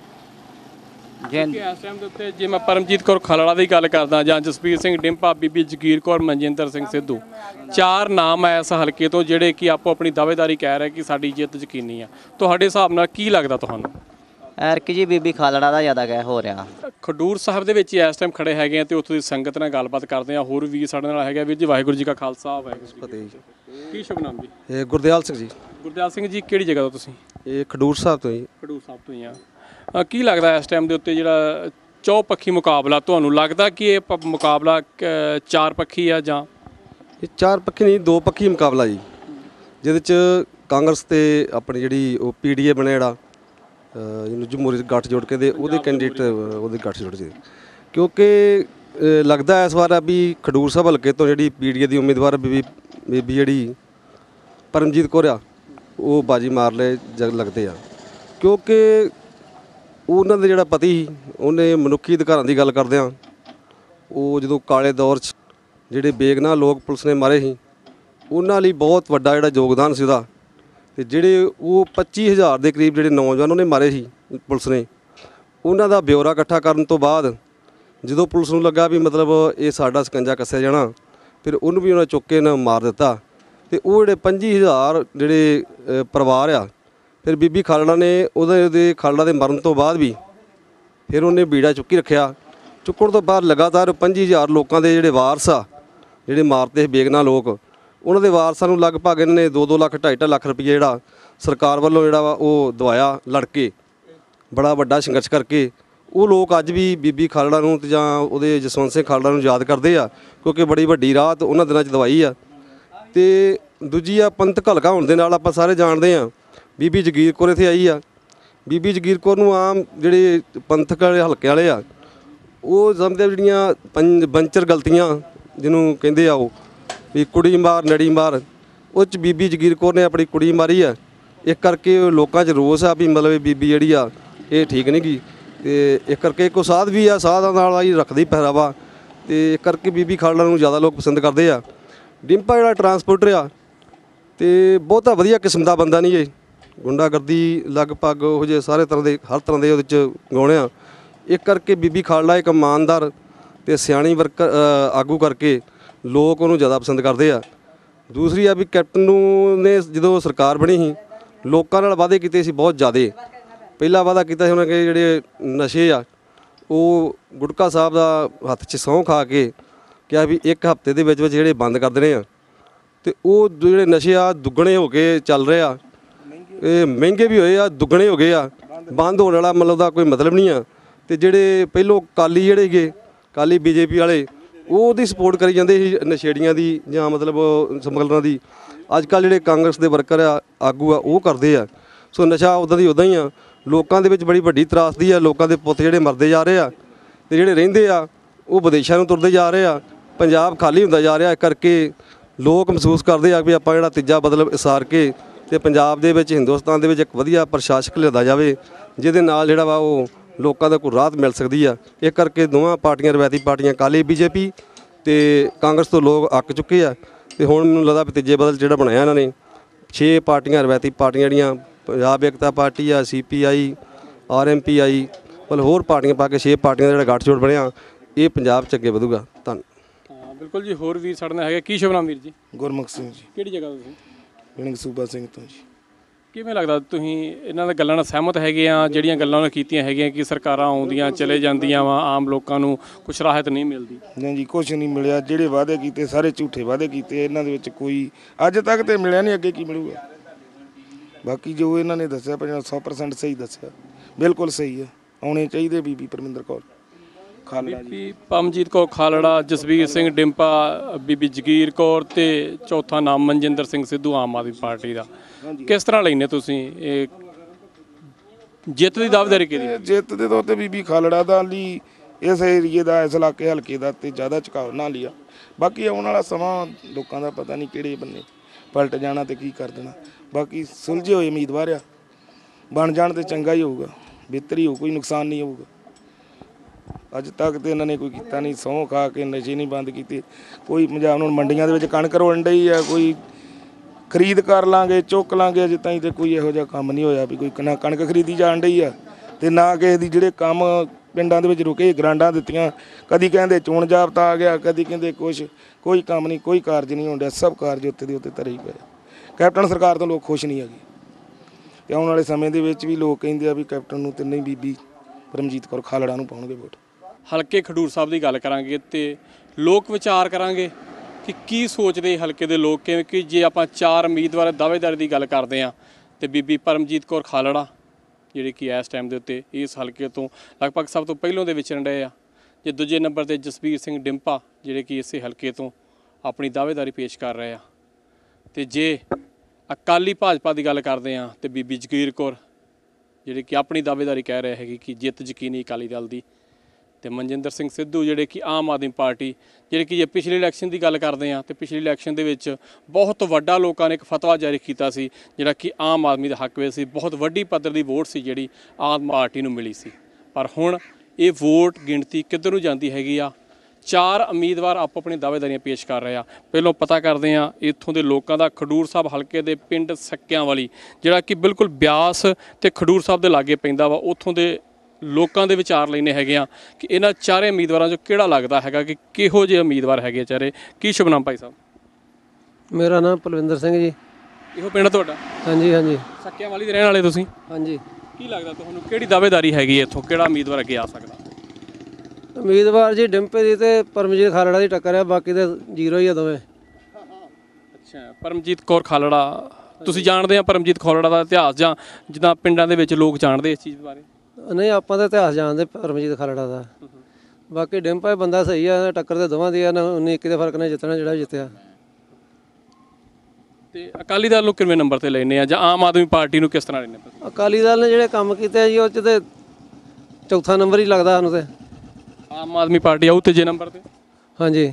ਇਸ ਟਾਈਮ ਦੇ ਉੱਤੇ ਜੇ ਮੈਂ ਪਰਮਜੀਤ ਕੌਰ ਖਾਲੜਾ ਦੀ ਗੱਲ ਕਰਦਾ ਜਾਂ ਜਸਪੀਰ ਸਿੰਘ ਡਿੰਪਾ, ਬੀਬੀ ਜਗੀਰ ਕੌਰ, ਮਨਜਿੰਦਰ ਸਿੰਘ ਸਿੱਧੂ, 4 ਨਾਮ ਆ ਇਸ ਹਲਕੇ ਤੋਂ ਜਿਹੜੇ ਕਿ ਆਪੋ ਆਪਣੀ ਦਾਅਵੇਦਾਰੀ ਕਹਿ ਰਹੇ ਕਿ ਸਾਡੀ ਜਿੱਤ ਯਕੀਨੀ ਆ। ਤੁਹਾਡੇ ਹਿਸਾਬ ਨਾਲ ਕੀ ਲੱਗਦਾ ਤੁਹਾਨੂੰ? ਐਰਕੀ ਜੀ ਬੀਬੀ ਖਾਲੜਾ ਦਾ ਜ਼ਿਆਦਾ ਕਹਿ ਹੋ ਰਿਹਾ। ਖਡੂਰ ਸਾਹਿਬ ਦੇ ਵਿੱਚ ਇਸ ਟਾਈਮ ਖੜੇ ਹੈਗੇ ਆ ਤੇ ਉੱਥੋਂ ਦੀ ਸੰਗਤ ਨਾਲ ਗੱਲਬਾਤ ਕਰਦੇ ਆ। ਹੋਰ ਵੀ ਸਾਡੇ ਨਾਲ ਹੈਗਾ ਵੀਰ ਜੀ। ਵਾਹਿਗੁਰੂ ਜੀ ਕਾ ਖਾਲਸਾ, ਵਾਹਿਗੁਰੂ ਜੀ ਕੀ ਫਤਿਹ। ਕੀ ਸ਼ੁਭ ਨਾਮ ਜੀ? ਇਹ ਗੁਰਦਿਆਲ ਸਿੰਘ ਜੀ। ਗੁਰਦਿਆਲ ਸਿੰਘ ਜੀ, ਕਿਹੜੀ ਜਗ੍ਹਾ ਤੋਂ ਤੁਸੀਂ? ਇਹ ਖਡੂਰ ਸਾਹਿਬ ਤੋਂ ਜੀ। ਖਡੂਰ ਸਾਹਿਬ ਤੋਂ ਹੀ ਆ। ਕੀ ਲੱਗਦਾ ਇਸ ਟਾਈਮ ਦੇ ਉੱਤੇ ਜਿਹੜਾ ਚੌਪੱਖੀ ਮੁਕਾਬਲਾ, ਤੁਹਾਨੂੰ ਲੱਗਦਾ ਕਿ ਇਹ ਮੁਕਾਬਲਾ 4 ਪੱਖੀ ਆ ਜਾਂ? ਇਹ 4 ਪੱਖੀ ਨਹੀਂ, 2 ਪੱਖੀ ਮੁਕਾਬਲਾ ਜੀ, ਜਿਹਦੇ 'ਚ ਕਾਂਗਰਸ ਤੇ ਆਪਣੀ ਜਿਹੜੀ ਉਹ ਪੀਡੀਏ ਬਣਿਆ ਜਿਹੜਾ ਜਿਹਨੂੰ ਜਮਹੂਰੀ ਗੱਠਜੋੜ ਕਹਿੰਦੇ, ਉਹਦੇ ਕੈਂਡੀਡੇਟ ਉਹਦੇ ਗੱਠਜੋੜ ਜੀ। ਕਿਉਂਕਿ ਲੱਗਦਾ ਇਸ ਵਾਰ ਆ ਵੀ ਖਡੂਰ ਸਾਹਿਬ ਹਲਕੇ ਤੋਂ ਜਿਹੜੀ ਪੀਡੀਏ ਦੀ ਉਮੀਦਵਾਰ ਬੀਬੀ ਜਿਹੜੀ ਪਰਮਜੀਤ ਕੌਰ ਆ, ਉਹ ਬਾਜੀ ਮਾਰ ਲਏ ਲੱਗਦੇ ਆ। ਕਿਉਂਕਿ ਉਹਨਾਂ ਦੇ ਜਿਹੜਾ ਪਤੀ ਸੀ, ਉਹਨੇ ਮਨੁੱਖੀ ਅਧਿਕਾਰਾਂ ਦੀ ਗੱਲ ਕਰਦਿਆਂ ਉਹ ਜਦੋਂ ਕਾਲੇ ਦੌਰ 'ਚ ਜਿਹੜੇ ਬੇਗੁਨਾਹ ਲੋਕ ਪੁਲਿਸ ਨੇ ਮਾਰੇ ਸੀ, ਉਹਨਾਂ ਲਈ ਬਹੁਤ ਵੱਡਾ ਜਿਹੜਾ ਯੋਗਦਾਨ ਸੀ ਉਹਦਾ। ਅਤੇ ਜਿਹੜੇ ਉਹ 25,000 ਦੇ ਕਰੀਬ ਜਿਹੜੇ ਨੌਜਵਾਨ ਉਹਨੇ ਮਾਰੇ ਸੀ ਪੁਲਿਸ ਨੇ, ਉਹਨਾਂ ਦਾ ਬਿਊਰਾ ਇਕੱਠਾ ਕਰਨ ਤੋਂ ਬਾਅਦ ਜਦੋਂ ਪੁਲਿਸ ਨੂੰ ਲੱਗਾ ਵੀ ਮਤਲਬ ਇਹ ਸਾਡਾ ਸਕੰਜਾ ਕੱਸਿਆ ਜਾਣਾ, ਫਿਰ ਉਹਨੂੰ ਵੀ ਉਹਨਾਂ ਚੁੱਕ ਕੇ ਨਾ ਮਾਰ ਦਿੱਤਾ। ਅਤੇ ਉਹ ਜਿਹੜੇ 25,000 ਜਿਹੜੇ ਪਰਿਵਾਰ ਆ, ਫਿਰ ਬੀਬੀ ਖਾਲੜਾ ਨੇ ਉਹਦੇ ਖਾਲੜਾ ਦੇ ਮਰਨ ਤੋਂ ਬਾਅਦ ਵੀ ਫਿਰ ਉਹਨੇ ਬੀੜਾ ਚੁੱਕੀ ਰੱਖਿਆ। ਚੁੱਕਣ ਤੋਂ ਬਾਅਦ ਲਗਾਤਾਰ 25,000 ਲੋਕਾਂ ਦੇ ਜਿਹੜੇ ਵਾਰਸ ਆ, ਜਿਹੜੇ ਮਾਰਦੇ ਬੇਗੁਨਾਹ ਲੋਕ, ਉਹਨਾਂ ਦੇ ਵਾਰਸਾਂ ਨੂੰ ਲਗਭਗ ਇਹਨਾਂ ਨੇ 2-2 ਲੱਖ 2.5 ਲੱਖ ਰੁਪਏ ਜਿਹੜਾ ਸਰਕਾਰ ਵੱਲੋਂ ਜਿਹੜਾ ਵਾ ਉਹ ਦਵਾਇਆ ਲੜ ਕੇ, ਬੜਾ ਵੱਡਾ ਸੰਘਰਸ਼ ਕਰਕੇ। ਉਹ ਲੋਕ ਅੱਜ ਵੀ ਬੀਬੀ ਖਾਲੜਾ ਨੂੰ ਤੇ ਜਾਂ ਉਹਦੇ ਜਸਵੰਤ ਸਿੰਘ ਖਾਲੜਾ ਨੂੰ ਯਾਦ ਕਰਦੇ ਆ, ਕਿਉਂਕਿ ਬੜੀ ਵੱਡੀ ਰਾਤ ਉਹਨਾਂ ਦਿਨਾਂ 'ਚ ਦਵਾਈ ਆ। ਅਤੇ ਦੂਜੀ ਆ ਪੰਥਕ ਹਲਕਾ ਹੋਣ ਦੇ ਨਾਲ ਆਪਾਂ ਸਾਰੇ ਜਾਣਦੇ ਹਾਂ ਬੀਬੀ ਜਗੀਰ ਕੌਰ ਇੱਥੇ ਆਈ ਆ। ਬੀਬੀ ਜਗੀਰ ਕੌਰ ਨੂੰ ਆਮ ਜਿਹੜੇ ਪੰਥਕ ਵਾਲੇ ਹਲਕੇ ਵਾਲੇ ਆ, ਉਹ ਸਮਝਦੇ ਜਿਹੜੀਆਂ ਬੰਚਰ ਗਲਤੀਆਂ ਜਿਹਨੂੰ ਕਹਿੰਦੇ ਆ, ਉਹ ਵੀ ਕੁੜੀ ਮਾਰ ਨੜੀ ਮਾਰ, ਉਹ 'ਚ ਬੀਬੀ ਜਗੀਰ ਕੌਰ ਨੇ ਆਪਣੀ ਕੁੜੀ ਮਾਰੀ ਆ। ਇਸ ਕਰਕੇ ਲੋਕਾਂ 'ਚ ਰੋਸ ਆ ਵੀ ਮਤਲਬ ਬੀਬੀ ਜਿਹੜੀ ਆ ਇਹ ਠੀਕ ਨਹੀਂ ਗੀ। ਅਤੇ ਇਸ ਕਰਕੇ ਇੱਕ ਸਾਧ ਵੀ ਆ, ਸਾਧਾਂ ਨਾਲ ਆਈ ਰੱਖਦੀ ਪਹਿਰਾਵਾ, ਅਤੇ ਇਸ ਕਰਕੇ ਬੀਬੀ ਖਾਲੜਾ ਨੂੰ ਜ਼ਿਆਦਾ ਲੋਕ ਪਸੰਦ ਕਰਦੇ ਆ। ਡਿੰਪਾ ਜਿਹੜਾ ਟਰਾਂਸਪੋਰਟਰ ਆ, ਅਤੇ ਬਹੁਤਾ ਵਧੀਆ ਕਿਸਮ ਦਾ ਬੰਦਾ ਨਹੀਂ ਇਹ, ਗੁੰਡਾਗਰਦੀ ਲਗਭਗ ਉਹ ਜਿਹੇ ਸਾਰੇ ਤਰ੍ਹਾਂ ਦੇ ਹਰ ਤਰ੍ਹਾਂ ਦੇ ਉਹਦੇ 'ਚ ਗਾਉਣੇ ਆ। ਇਸ ਕਰਕੇ ਬੀਬੀ ਖਾਲੜਾ ਇੱਕ ਇਮਾਨਦਾਰ ਅਤੇ ਸਿਆਣੀ ਆਗੂ ਕਰਕੇ ਲੋਕ ਉਹਨੂੰ ਜ਼ਿਆਦਾ ਪਸੰਦ ਕਰਦੇ ਆ। ਦੂਸਰੀ ਆ ਵੀ ਕੈਪਟਨ ਨੂੰ ਨੇ ਜਦੋਂ ਸਰਕਾਰ ਬਣੀ ਸੀ, ਲੋਕਾਂ ਨਾਲ ਵਾਅਦੇ ਕੀਤੇ ਸੀ ਬਹੁਤ ਜ਼ਿਆਦਾ। ਪਹਿਲਾ ਵਾਅਦਾ ਕੀਤਾ ਸੀ ਉਹਨਾਂ ਕਿ ਜਿਹੜੇ ਨਸ਼ੇ ਆ ਉਹ ਗੁਟਕਾ ਸਾਹਿਬ ਦਾ ਹੱਥ 'ਚ ਸਹੁੰ ਖਾ ਕੇ ਕਿਹਾ ਵੀ 1 ਹਫ਼ਤੇ ਦੇ ਵਿੱਚ ਜਿਹੜੇ ਬੰਦ ਕਰ ਦੇਣੇ ਆ। ਅਤੇ ਉਹ ਜਿਹੜੇ ਨਸ਼ੇ ਆ ਦੁੱਗਣੇ ਹੋ ਕੇ ਚੱਲ ਰਹੇ ਆ, ਇਹ ਮਹਿੰਗੇ ਵੀ ਹੋਏ ਆ, ਦੁੱਗਣੇ ਹੋ ਗਏ ਆ। ਬੰਦ ਹੋਣ ਵਾਲਾ ਮਤਲਬ ਦਾ ਕੋਈ ਮਤਲਬ ਨਹੀਂ ਆ। ਅਤੇ ਜਿਹੜੇ ਪਹਿਲੋਂ ਕਾਲੀ ਜਿਹੜੇ ਸੀਗੇ, ਕਾਲੀ BJP ਵਾਲੇ, ਉਹ ਉਹਦੀ ਸਪੋਰਟ ਕਰੀ ਜਾਂਦੇ ਸੀ ਨਸ਼ੇੜੀਆਂ ਦੀ ਜਾਂ ਮਤਲਬ ਸਮਗਲਰਾਂ ਦੀ। ਅੱਜ ਕੱਲ੍ਹ ਜਿਹੜੇ ਕਾਂਗਰਸ ਦੇ ਵਰਕਰ ਆ, ਆਗੂ ਆ, ਉਹ ਕਰਦੇ ਆ। ਸੋ ਨਸ਼ਾ ਉੱਦਾਂ ਦੀ ਉੱਦਾਂ ਹੀ ਆ। ਲੋਕਾਂ ਦੇ ਵਿੱਚ ਬੜੀ ਵੱਡੀ ਤਰਾਸਦੀ ਆ। ਲੋਕਾਂ ਦੇ ਪੁੱਤ ਜਿਹੜੇ ਮਰਦੇ ਜਾ ਰਹੇ ਆ ਅਤੇ ਜਿਹੜੇ ਰਹਿੰਦੇ ਆ ਉਹ ਵਿਦੇਸ਼ਾਂ ਨੂੰ ਤੁਰਦੇ ਜਾ ਰਹੇ ਆ। ਪੰਜਾਬ ਖਾਲੀ ਹੁੰਦਾ ਜਾ ਰਿਹਾ। ਇਸ ਕਰਕੇ ਲੋਕ ਮਹਿਸੂਸ ਕਰਦੇ ਆ ਵੀ ਆਪਾਂ ਜਿਹੜਾ ਤੀਜਾ ਬਦਲ ਇਸਾਰ ਕੇ ਅਤੇ ਪੰਜਾਬ ਦੇ ਵਿੱਚ, ਹਿੰਦੁਸਤਾਨ ਦੇ ਵਿੱਚ ਇੱਕ ਵਧੀਆ ਪ੍ਰਸ਼ਾਸਕ ਲਿਆਂਦਾ ਜਾਵੇ, ਜਿਹਦੇ ਨਾਲ ਜਿਹੜਾ ਵਾ ਉਹ ਲੋਕਾਂ ਦਾ ਕੋਈ ਰਾਹਤ ਮਿਲ ਸਕਦੀ ਆ। ਇਸ ਕਰਕੇ ਦੋਵਾਂ ਪਾਰਟੀਆਂ, ਰਵਾਇਤੀ ਪਾਰਟੀਆਂ ਅਕਾਲੀ BJP ਅਤੇ ਕਾਂਗਰਸ ਤੋਂ ਲੋਕ ਅੱਕ ਚੁੱਕੇ ਆ। ਅਤੇ ਹੁਣ ਮੈਨੂੰ ਲੱਗਦਾ ਵੀ ਤੀਜੇ ਬਦਲ ਜਿਹੜਾ ਬਣਾਇਆ ਇਹਨਾਂ ਨੇ, 6 ਪਾਰਟੀਆਂ ਰਵਾਇਤੀ ਪਾਰਟੀਆਂ ਜਿਹੜੀਆਂ ਪੰਜਾਬ ਏਕਤਾ ਪਾਰਟੀ ਆ, CPI, RMPI, ਮਤਲਬ ਹੋਰ ਪਾਰਟੀਆਂ ਪਾ ਕੇ 6 ਪਾਰਟੀਆਂ ਦਾ ਜਿਹੜਾ ਗੱਠਜੋੜ ਬਣਿਆ, ਇਹ ਪੰਜਾਬ 'ਚ ਅੱਗੇ ਵਧੂਗਾ। ਧੰਨਵਾਦ। ਬਿਲਕੁਲ ਜੀ। ਹੋਰ ਵੀਰ ਸਾਡੇ ਨਾਲ ਹੈਗੇ। ਕੀ ਸ਼ੁਭ ਨਾਮ ਵੀਰ ਜੀ? ਗੁਰਮੁਖ ਸਿੰਘ ਜੀ। ਕਿਹੜੀ ਜਗ੍ਹਾ ਤੋਂ ਤੁਸੀਂ? ਪਿੰਡ ਸੂਬਾ ਸਿੰਘ ਤੋਂ ਜੀ। ਕਿਵੇਂ ਲੱਗਦਾ ਤੁਸੀਂ ਇਹਨਾਂ ਦੇ ਗੱਲਾਂ ਨਾਲ ਸਹਿਮਤ ਹੈਗੇ ਆ ਜਿਹੜੀਆਂ ਗੱਲਾਂ ਉਹਨਾਂ ਕੀਤੀਆਂ ਹੈਗੀਆਂ ਕਿ ਸਰਕਾਰਾਂ ਆਉਂਦੀਆਂ ਚਲੇ ਜਾਂਦੀਆਂ ਵਾ ਆਮ ਲੋਕਾਂ ਨੂੰ ਕੁਛ ਰਾਹਤ ਨਹੀਂ ਮਿਲਦੀ? ਨਹੀਂ ਜੀ, ਕੁਛ ਨਹੀਂ ਮਿਲਿਆ। ਜਿਹੜੇ ਵਾਅਦੇ ਕੀਤੇ ਸਾਰੇ ਝੂਠੇ ਵਾਅਦੇ ਕੀਤੇ, ਇਹਨਾਂ ਦੇ ਵਿੱਚ ਕੋਈ ਅੱਜ ਤੱਕ ਤੇ ਮਿਲਿਆ ਨਹੀਂ, ਅੱਗੇ ਕੀ ਮਿਲੂਗਾ। ਬਾਕੀ ਜੋ ਇਹਨਾਂ ਨੇ ਦੱਸਿਆ 100% ਸਹੀ ਦੱਸਿਆ, ਬਿਲਕੁਲ ਸਹੀ ਹੈ। ਆਉਣੇ ਚਾਹੀਦੇ ਬੀਬੀ ਪਰਮਿੰਦਰ ਕੌਰ ਖਾਲੜਾ ਜੀ, ਬੀਬੀ ਪਰਮਜੀਤ ਕੌਰ ਖਾਲੜਾ, ਜਸਵੀਰ ਸਿੰਘ ਡਿੰਪਾ, ਬੀਬੀ ਜਗੀਰ ਕੌਰ ਤੇ ਚੌਥਾ ਨਾਮ ਮਨਜਿੰਦਰ ਸਿੰਘ ਸਿੱਧੂ ਆਮ ਆਦਮੀ ਪਾਰਟੀ ਦਾ। ਕਿਸ ਤਰ੍ਹਾਂ ਲੈਂਦੇ ਤੁਸੀਂ ਇਹ ਜਿੱਤ ਦੀ ਦਾਅਵੇਦਾਰੀ ਕਿਹਦੀ? ਜਿੱਤ ਦੇ ਤੌਰ ਤੇ ਬੀਬੀ ਖਾਲੜਾ ਦਾ ਲਈ ਇਸ ਏਰੀਏ ਦਾ, ਇਸ ਇਲਾਕੇ ਹਲਕੇ ਦਾ ਤੇ ਜ਼ਿਆਦਾ ਝੁਕਾਅ ਨਾ ਲਿਆ। ਬਾਕੀ ਆਉਣ ਵਾਲਾ ਸਮਾਂ ਲੋਕਾਂ ਦਾ ਪਤਾ ਨਹੀਂ ਕਿਹੜੇ ਬੰਨੇ ਪਲਟ ਜਾਣਾ ਤੇ ਕੀ ਕਰ ਦੇਣਾ। ਬਾਕੀ ਸੁਲਝੇ ਹੋਏ ਉਮੀਦਵਾਰ ਆ, ਬਣ ਜਾਣ ਤੇ ਚੰਗਾ ਹੀ ਹੋਊਗਾ, ਬਿਹਤਰ ਹੀ ਹੋਊ, ਕੋਈ ਨੁਕਸਾਨ ਨਹੀਂ ਹੋਊਗਾ। ਅੱਜ ਤੱਕ ਤੇ ਇਹਨਾਂ ਨੇ ਕੋਈ ਕੀਤਾ ਨਹੀਂ, ਸਹੁੰ ਖਾ ਕੇ ਨਸ਼ੇ ਨਹੀਂ ਬੰਦ ਕੀਤੇ। ਕੋਈ ਪੰਜਾਬ ਨੂੰ ਮੰਡੀਆਂ ਦੇ ਵਿੱਚ ਕਣਕ ਰੋਣ ਡਈ ਆ, ਕੋਈ ਖਰੀਦ ਕਰ ਲਾਂਗੇ ਚੁੱਕ ਲਾਂਗੇ, ਅਜੇ ਤਾਈਂ ਤੇ ਕੋਈ ਇਹੋ ਜਿਹਾ ਕੰਮ ਨਹੀਂ ਹੋਇਆ ਵੀ ਕੋਈ ਨਾ ਕਣਕ ਖਰੀਦੀ ਜਾਣ ਡਈ ਆ ਤੇ ਨਾ ਕਿਸੇ ਦੀ ਜਿਹੜੇ ਕੰਮ ਪਿੰਡਾਂ ਦੇ ਵਿੱਚ ਰੁਕੇ ਗਰਾਂਡਾਂ ਦਿੱਤੀਆਂ। ਕਦੀ ਕਹਿੰਦੇ ਚੋਣ ਜਾਬਤਾ ਆ ਗਿਆ, ਕਦੀ ਕਹਿੰਦੇ ਕੁਛ, ਕੋਈ ਕੰਮ ਨਹੀਂ, ਕੋਈ ਕਾਰਜ ਨਹੀਂ ਹੋਣ ਡਿਆ। ਸਭ ਕਾਰਜ ਉੱਤੇ ਦੇ ਉੱਤੇ ਧਰੇ ਹੀ ਪਏ। ਕੈਪਟਨ ਸਰਕਾਰ ਤੋਂ ਲੋਕ ਖੁਸ਼ ਨਹੀਂ ਹੈਗੇ ਤੇ ਆਉਣ ਵਾਲੇ ਸਮੇਂ ਦੇ ਵਿੱਚ ਵੀ ਲੋਕ ਕਹਿੰਦੇ ਆ ਵੀ ਕੈਪਟਨ ਨੂੰ ਤੇ ਨਹੀਂ ਬੀਬੀ ਪਰਮਜੀਤ ਕੌਰ ਖਾਲੜਾ ਨੂੰ ਪਾਉਣਗੇ ਵੋਟ। ਹਲਕੇ ਖਡੂਰ ਸਾਹਿਬ ਦੀ ਗੱਲ ਕਰਾਂਗੇ ਤੇ ਲੋਕ ਵਿਚਾਰ ਕਰਾਂਗੇ ਕਿ ਕੀ ਸੋਚਦੇ ਹਲਕੇ ਦੇ ਲੋਕ, ਕਿਵੇਂ ਕਿ ਜੇ ਆਪਾਂ 4 ਉਮੀਦਵਾਰ ਦਾਅਵੇਦਾਰੀ ਦੀ ਗੱਲ ਕਰਦੇ ਹਾਂ ਤੇ ਬੀਬੀ ਪਰਮਜੀਤ ਕੌਰ ਖਾਲੜਾ ਜਿਹੜੇ ਕਿ ਇਸ ਟਾਈਮ ਦੇ ਉੱਤੇ ਇਸ ਹਲਕੇ ਤੋਂ ਲਗਭਗ ਸਭ ਤੋਂ ਪਹਿਲੋਂ ਦੇ ਵਿਚਰਨ ਰਹੇ ਆ, ਜੇ ਦੂਜੇ ਨੰਬਰ ਤੇ ਜਸਵੀਰ ਸਿੰਘ ਡਿੰਪਾ ਜਿਹੜੇ ਕਿ ਇਸੇ ਹਲਕੇ ਤੋਂ ਆਪਣੀ ਦਾਅਵੇਦਾਰੀ ਪੇਸ਼ ਕਰ ਰਹੇ ਆ, ਤੇ ਜੇ ਅਕਾਲੀ ਭਾਜਪਾ ਦੀ ਗੱਲ ਕਰਦੇ ਹਾਂ ਤੇ ਬੀਬੀ ਜਗੀਰ ਕੌਰ ਜਿਹੜੇ ਕਿ ਆਪਣੀ ਦਾਅਵੇਦਾਰੀ ਕਹਿ ਰਹੇ ਹੈਗੇ ਕਿ ਜਿੱਤ ਯਕੀਨੀ ਅਕਾਲੀ ਦਲ ਦੀ, ਤੇ ਮਨਜਿੰਦਰ ਸਿੰਘ ਸਿੱਧੂ ਜਿਹੜੇ ਕਿ ਆਮ ਆਦਮੀ ਪਾਰਟੀ, ਜਿਹੜੇ ਕਿ ਜੇ ਪਿਛਲੇ ਇਲੈਕਸ਼ਨ ਦੀ ਗੱਲ ਕਰਦੇ ਹਾਂ ਤੇ ਪਿਛਲੇ ਇਲੈਕਸ਼ਨ ਦੇ ਵਿੱਚ ਬਹੁਤ ਵੱਡਾ ਲੋਕਾਂ ਨੇ ਇੱਕ ਫਤਵਾ ਜਾਰੀ ਕੀਤਾ ਸੀ ਜਿਹੜਾ ਕਿ ਆਮ ਆਦਮੀ ਦੇ ਹੱਕ ਵਿੱਚ ਸੀ। ਬਹੁਤ ਵੱਡੀ ਪੱਧਰ ਦੀ ਵੋਟ ਸੀ ਜਿਹੜੀ ਆਮ ਪਾਰਟੀ ਨੂੰ ਮਿਲੀ ਸੀ, ਪਰ ਹੁਣ ਇਹ ਵੋਟ ਗਿਣਤੀ ਕਿੱਧਰ ਨੂੰ ਜਾਂਦੀ ਹੈਗੀ ਆ। 4 ਉਮੀਦਵਾਰ ਆਪੋ ਆਪਣੀ ਦਾਅਵੇਦਾਰੀਆਂ ਪੇਸ਼ ਕਰ ਰਹੇ ਆ। ਪਹਿਲਾਂ ਪਤਾ ਕਰਦੇ ਹਾਂ ਇੱਥੋਂ ਦੇ ਲੋਕਾਂ ਦਾ। ਖਡੂਰ ਸਾਹਿਬ ਹਲਕੇ ਦੇ ਪਿੰਡ ਸੱਕਿਆਂ ਵਾਲੀ ਜਿਹੜਾ ਕਿ ਬਿਲਕੁਲ ਬਿਆਸ ਤੇ ਖਡੂਰ ਸਾਹਿਬ ਦੇ ਲਾਗੇ ਪੈਂਦਾ ਵਾ, ਉੱਥੋਂ ਦੇ ਲੋਕਾਂ ਦੇ ਵਿਚਾਰ ਲੈਣੇ ਹੈਗੇ ਆ ਕਿ ਇਹਨਾਂ 4 ਉਮੀਦਵਾਰਾਂ 'ਚੋਂ ਕਿਹੜਾ ਲੱਗਦਾ ਹੈਗਾ ਕਿ ਕਿਹੋ ਜਿਹੇ ਉਮੀਦਵਾਰ ਹੈਗੇ ਚਾਰੇ। ਕੀ ਸ਼ੁਭਨਾਮ ਭਾਈ ਸਾਹਿਬ? ਮੇਰਾ ਨਾਮ ਪਲਵਿੰਦਰ ਸਿੰਘ ਜੀ। ਇਹੋ ਪਿੰਡ ਤੁਹਾਡਾ? ਹਾਂਜੀ ਹਾਂਜੀ। ਸੱਕਿਆਂ ਵਾਲੀ ਦੇ ਰਹਿਣ ਵਾਲੇ ਤੁਸੀਂ? ਹਾਂਜੀ। ਕੀ ਲੱਗਦਾ ਤੁਹਾਨੂੰ ਕਿਹੜੀ ਦਾਅਵੇਦਾਰੀ ਹੈਗੀ ਇੱਥੋਂ, ਕਿਹੜਾ ਉਮੀਦਵਾਰ ਅੱਗੇ ਆ ਸਕਦਾ? ਉਮੀਦਵਾਰ ਜੀ ਡਿੰਪੇ ਦੀ ਤੇ ਪਰਮਜੀਤ ਖਾਲੜਾ ਦੀ ਟੱਕਰ ਆ, ਬਾਕੀ ਤੇ ਜ਼ੀਰੋ ਹੀ ਆ ਦੋਵੇਂ। ਅੱਛਾ, ਪਰਮਜੀਤ ਕੌਰ ਖਾਲੜਾ ਤੁਸੀਂ ਜਾਣਦੇ ਆ ਪਰਮਜੀਤ ਖਾਲੜਾ ਦਾ ਇਤਿਹਾਸ, ਜਾਂ ਜਿੱਦਾਂ ਪਿੰਡਾਂ ਦੇ ਵਿੱਚ ਲੋਕ ਜਾਣਦੇ ਇਸ ਚੀਜ਼ ਬਾਰੇ? ਨਹੀਂ, ਆਪਾਂ ਤਾਂ ਇਤਿਹਾਸ ਜਾਣਦੇ ਪਰਮਜੀਤ ਖਾਲੜਾ ਦਾ। ਬਾਕੀ ਡਿੰਪਾ ਬੰਦਾ ਸਹੀ ਆ, ਟੱਕਰ ਤੇ ਦੋਵਾਂ ਦੀ ਆ, 19-21 ਦੇ ਫਰਕ ਨਾਲ ਜਿੱਤਣਾ ਜਿਹੜਾ ਜਿੱਤਿਆ। ਤੇ ਅਕਾਲੀ ਦਲ ਨੂੰ ਕਿੰਨੇ ਨੰਬਰ ਤੇ ਲੈਣੇ ਆ ਜਾਂ ਆਮ ਆਦਮੀ ਪਾਰਟੀ ਨੂੰ ਕਿਸ ਤਰ੍ਹਾਂ ਲੈਣੇ? ਅਕਾਲੀ ਦਲ ਨੇ ਜਿਹੜੇ ਕੰਮ ਕੀਤੇ ਆ ਜੀ ਉਹ 'ਚ ਤੇ ਚੌਥਾ ਨੰਬਰ ਹੀ ਲੱਗਦਾ ਸਾਨੂੰ ਤੇ। ਆਮ ਆਦਮੀ ਪਾਰਟੀ ਆਊ ਤੀਜੇ ਨੰਬਰ ਤੇ? ਹਾਂਜੀ।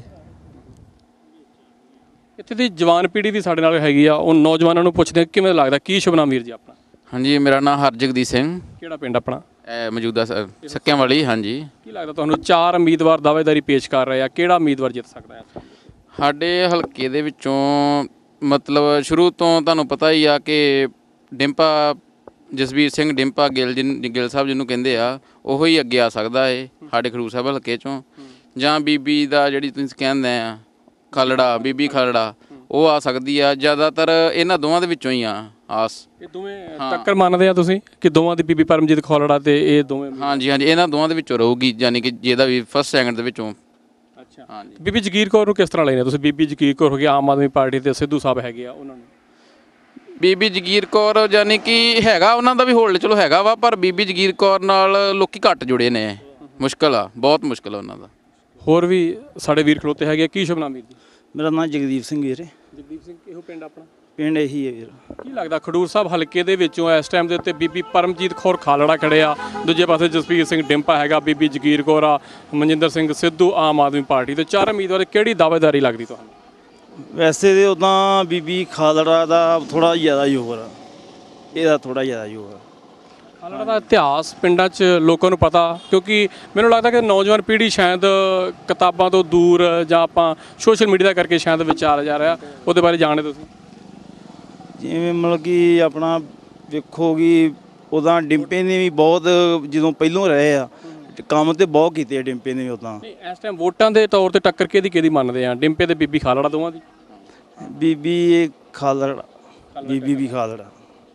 ਇੱਥੇ ਦੀ ਜਵਾਨ ਪੀੜ੍ਹੀ ਵੀ ਸਾਡੇ ਨਾਲ ਹੈਗੀ ਆ, ਉਹ ਨੌਜਵਾਨਾਂ ਨੂੰ ਪੁੱਛਦੇ ਕਿਵੇਂ ਲੱਗਦਾ। ਕੀ ਸ਼ੁਭਨਾਮ ਵੀਰ ਜੀ ਆਪਣਾ? ਹਾਂਜੀ, ਮੇਰਾ ਨਾਮ ਹਰਜਗਦੀਪ ਸਿੰਘ। ਕਿਹੜਾ ਪਿੰਡ ਆਪਣਾ? ਮੌਜੂਦਾ ਸੱਕਿਆਂ ਵਾਲੀ। ਹਾਂਜੀ। ਕੀ ਲੱਗਦਾ ਤੁਹਾਨੂੰ 4 ਉਮੀਦਵਾਰ ਦਾਅਵੇਦਾਰੀ ਪੇਸ਼ ਕਰ ਰਹੇ ਆ, ਕਿਹੜਾ ਉਮੀਦਵਾਰ ਜਿੱਤ ਸਕਦਾ ਹੈ? ਸਾਡੇ ਹਲਕੇ ਦੇ ਵਿੱਚੋਂ ਮਤਲਬ ਸ਼ੁਰੂ ਤੋਂ ਤੁਹਾਨੂੰ ਪਤਾ ਹੀ ਆ ਕਿ ਡਿੰਪਾ, ਜਸਵੀਰ ਸਿੰਘ ਡਿੰਪਾ ਗਿੱਲ ਸਾਹਿਬ ਜਿਹਨੂੰ ਕਹਿੰਦੇ ਆ, ਉਹੋ ਹੀ ਅੱਗੇ ਆ ਸਕਦਾ ਹੈ ਸਾਡੇ ਖਡੂਰ ਸਾਹਿਬ ਹਲਕੇ 'ਚੋਂ। ਜਾਂ ਬੀਬੀ ਦਾ ਜਿਹੜੀ ਤੁਸੀਂ ਕਹਿੰਦੇ ਆ ਖਾਲੜਾ, ਬੀਬੀ ਖਾਲੜਾ, ਉਹ ਆ ਸਕਦੀ ਆ। ਜ਼ਿਆਦਾਤਰ ਇਹਨਾਂ ਦੋਵਾਂ ਦੇ ਵਿੱਚੋਂ ਹੀ ਆ ਆਸ। ਇਹ ਦੋਵੇਂ ਟੱਕਰ ਮੰਨਦੇ ਆ ਤੁਸੀਂ ਕਿ ਦੋਵਾਂ ਦੀ, ਬੀਬੀ ਪਰਮਜੀਤ ਖਾਲੜਾ ਤੇ ਇਹ ਦੋਵੇਂ? ਹਾਂਜੀ ਹਾਂਜੀ, ਇਹਨਾਂ ਦੋਵਾਂ ਦੇ ਵਿੱਚੋਂ ਰਹੂਗੀ, ਯਾਨੀ ਕਿ ਜਿਹਦਾ ਵੀ ਫਸਟ ਸੈਕਿੰਡ ਦੇ ਵਿੱਚੋਂ। ਅੱਛਾ, ਹਾਂਜੀ। ਬੀਬੀ ਜਗੀਰ ਕੌਰ ਨੂੰ ਕਿਸ ਤਰ੍ਹਾਂ ਲੈਣੇ ਤੁਸੀਂ? ਬੀਬੀ ਜਗੀਰ ਕੌਰ ਹੋ ਗਈ ਆਮ ਆਦਮੀ ਪਾਰਟੀ ਤੇ ਸਿੱਧੂ ਸਾਹਿਬ ਹੈਗੇ ਆ ਉਹਨਾਂ ਨੂੰ। ਬੀਬੀ ਜਗੀਰ ਕੌਰ ਯਾਨੀ ਕਿ ਹੈਗਾ ਉਹਨਾਂ ਦਾ ਵੀ ਹੋਲਡ ਚਲੋ ਹੈਗਾ ਵਾ, ਪਰ ਬੀਬੀ ਜਗੀਰ ਕੌਰ ਨਾਲ ਲੋਕੀ ਘੱਟ ਜੁੜੇ ਨੇ। ਮੁਸ਼ਕਿਲ ਆ, ਬਹੁਤ ਮੁਸ਼ਕਿਲ ਆ ਉਹਨਾਂ ਦਾ। ਹੋਰ ਵੀ ਸਾਡੇ ਵੀਰ ਖਲੋਤੇ ਹੈਗੇ। ਕੀ ਸ਼ੁਭਨਾਮ ਵੀਰ ਜੀ? ਮੇਰਾ ਨਾਮ ਜਗਦੀਪ ਸਿੰਘ ਵੀਰ। ਜਗਦੀਪ ਸਿੰਘ, ਇਹੋ ਪਿੰਡ ਆਪਣਾ? ਪਿੰਡ ਇਹੀ ਹੈ ਵੀਰ। ਕੀ ਲੱਗਦਾ ਖਡੂਰ ਸਾਹਿਬ ਹਲਕੇ ਦੇ ਵਿੱਚੋਂ ਇਸ ਟਾਈਮ ਦੇ ਉੱਤੇ ਬੀਬੀ ਪਰਮਜੀਤ ਕੌਰ ਖਾਲੜਾ ਖੜੇ ਆ, ਦੂਜੇ ਪਾਸੇ ਜਸਵੀਰ ਸਿੰਘ ਡਿੰਪਾ ਹੈਗਾ, ਬੀਬੀ ਜਗੀਰ ਕੌਰ ਆ, ਮਨਜਿੰਦਰ ਸਿੰਘ ਸਿੱਧੂ ਆਮ ਆਦਮੀ ਪਾਰਟੀ ਤੇ 4 ਉਮੀਦਵਾਰ, ਕਿਹੜੀ ਦਾਅਵੇਦਾਰੀ ਲੱਗਦੀ ਤੁਹਾਨੂੰ? ਵੈਸੇ ਤਾਂ ਉੱਦਾਂ ਬੀਬੀ ਖਾਲੜਾ ਦਾ ਥੋੜ੍ਹਾ ਜ਼ਿਆਦਾ ਜ਼ੋਰ ਆ, ਇਹਦਾ ਥੋੜ੍ਹਾ ਜ਼ਿਆਦਾ ਜ਼ੋਰ ਆ। ਖਾਲੜਾ ਦਾ ਇਤਿਹਾਸ ਪਿੰਡਾਂ 'ਚ ਲੋਕਾਂ ਨੂੰ ਪਤਾ, ਕਿਉਂਕਿ ਮੈਨੂੰ ਲੱਗਦਾ ਕਿ ਨੌਜਵਾਨ ਪੀੜ੍ਹੀ ਸ਼ਾਇਦ ਕਿਤਾਬਾਂ ਤੋਂ ਦੂਰ ਜਾਂ ਆਪਾਂ ਸੋਸ਼ਲ ਮੀਡੀਆ ਕਰਕੇ ਸ਼ਾਇਦ ਵਿਚਾਰ ਜਾ ਰਿਹਾ, ਉਹਦੇ ਬਾਰੇ ਜਾਣਦੇ ਤੁਸੀਂ? ਜਿਵੇਂ ਮਤਲਬ ਕਿ ਆਪਣਾ ਵੇਖੋ ਕਿ ਉੱਦਾਂ ਡਿੰਪੇ ਨੇ ਵੀ ਬਹੁਤ, ਜਦੋਂ ਪਹਿਲੋਂ ਰਹੇ ਆ ਕੰਮ ਤੇ ਬਹੁਤ ਕੀਤੇ ਆ ਡਿੰਪੇ ਨੇ ਵੀ। ਉੱਦਾਂ ਇਸ ਟਾਈਮ ਵੋਟਾਂ ਦੇ ਤੌਰ ਤੇ ਟੱਕਰ ਕਿਹਦੀ ਮੰਨਦੇ ਆ, ਡਿੰਪੇ ਤੇ ਬੀਬੀ ਖਾਲੜਾ ਦੋਵਾਂ ਦੀ? ਬੀਬੀ ਖਾਲੜਾ, ਬੀਬੀ ਵੀ ਖਾਲੜਾ।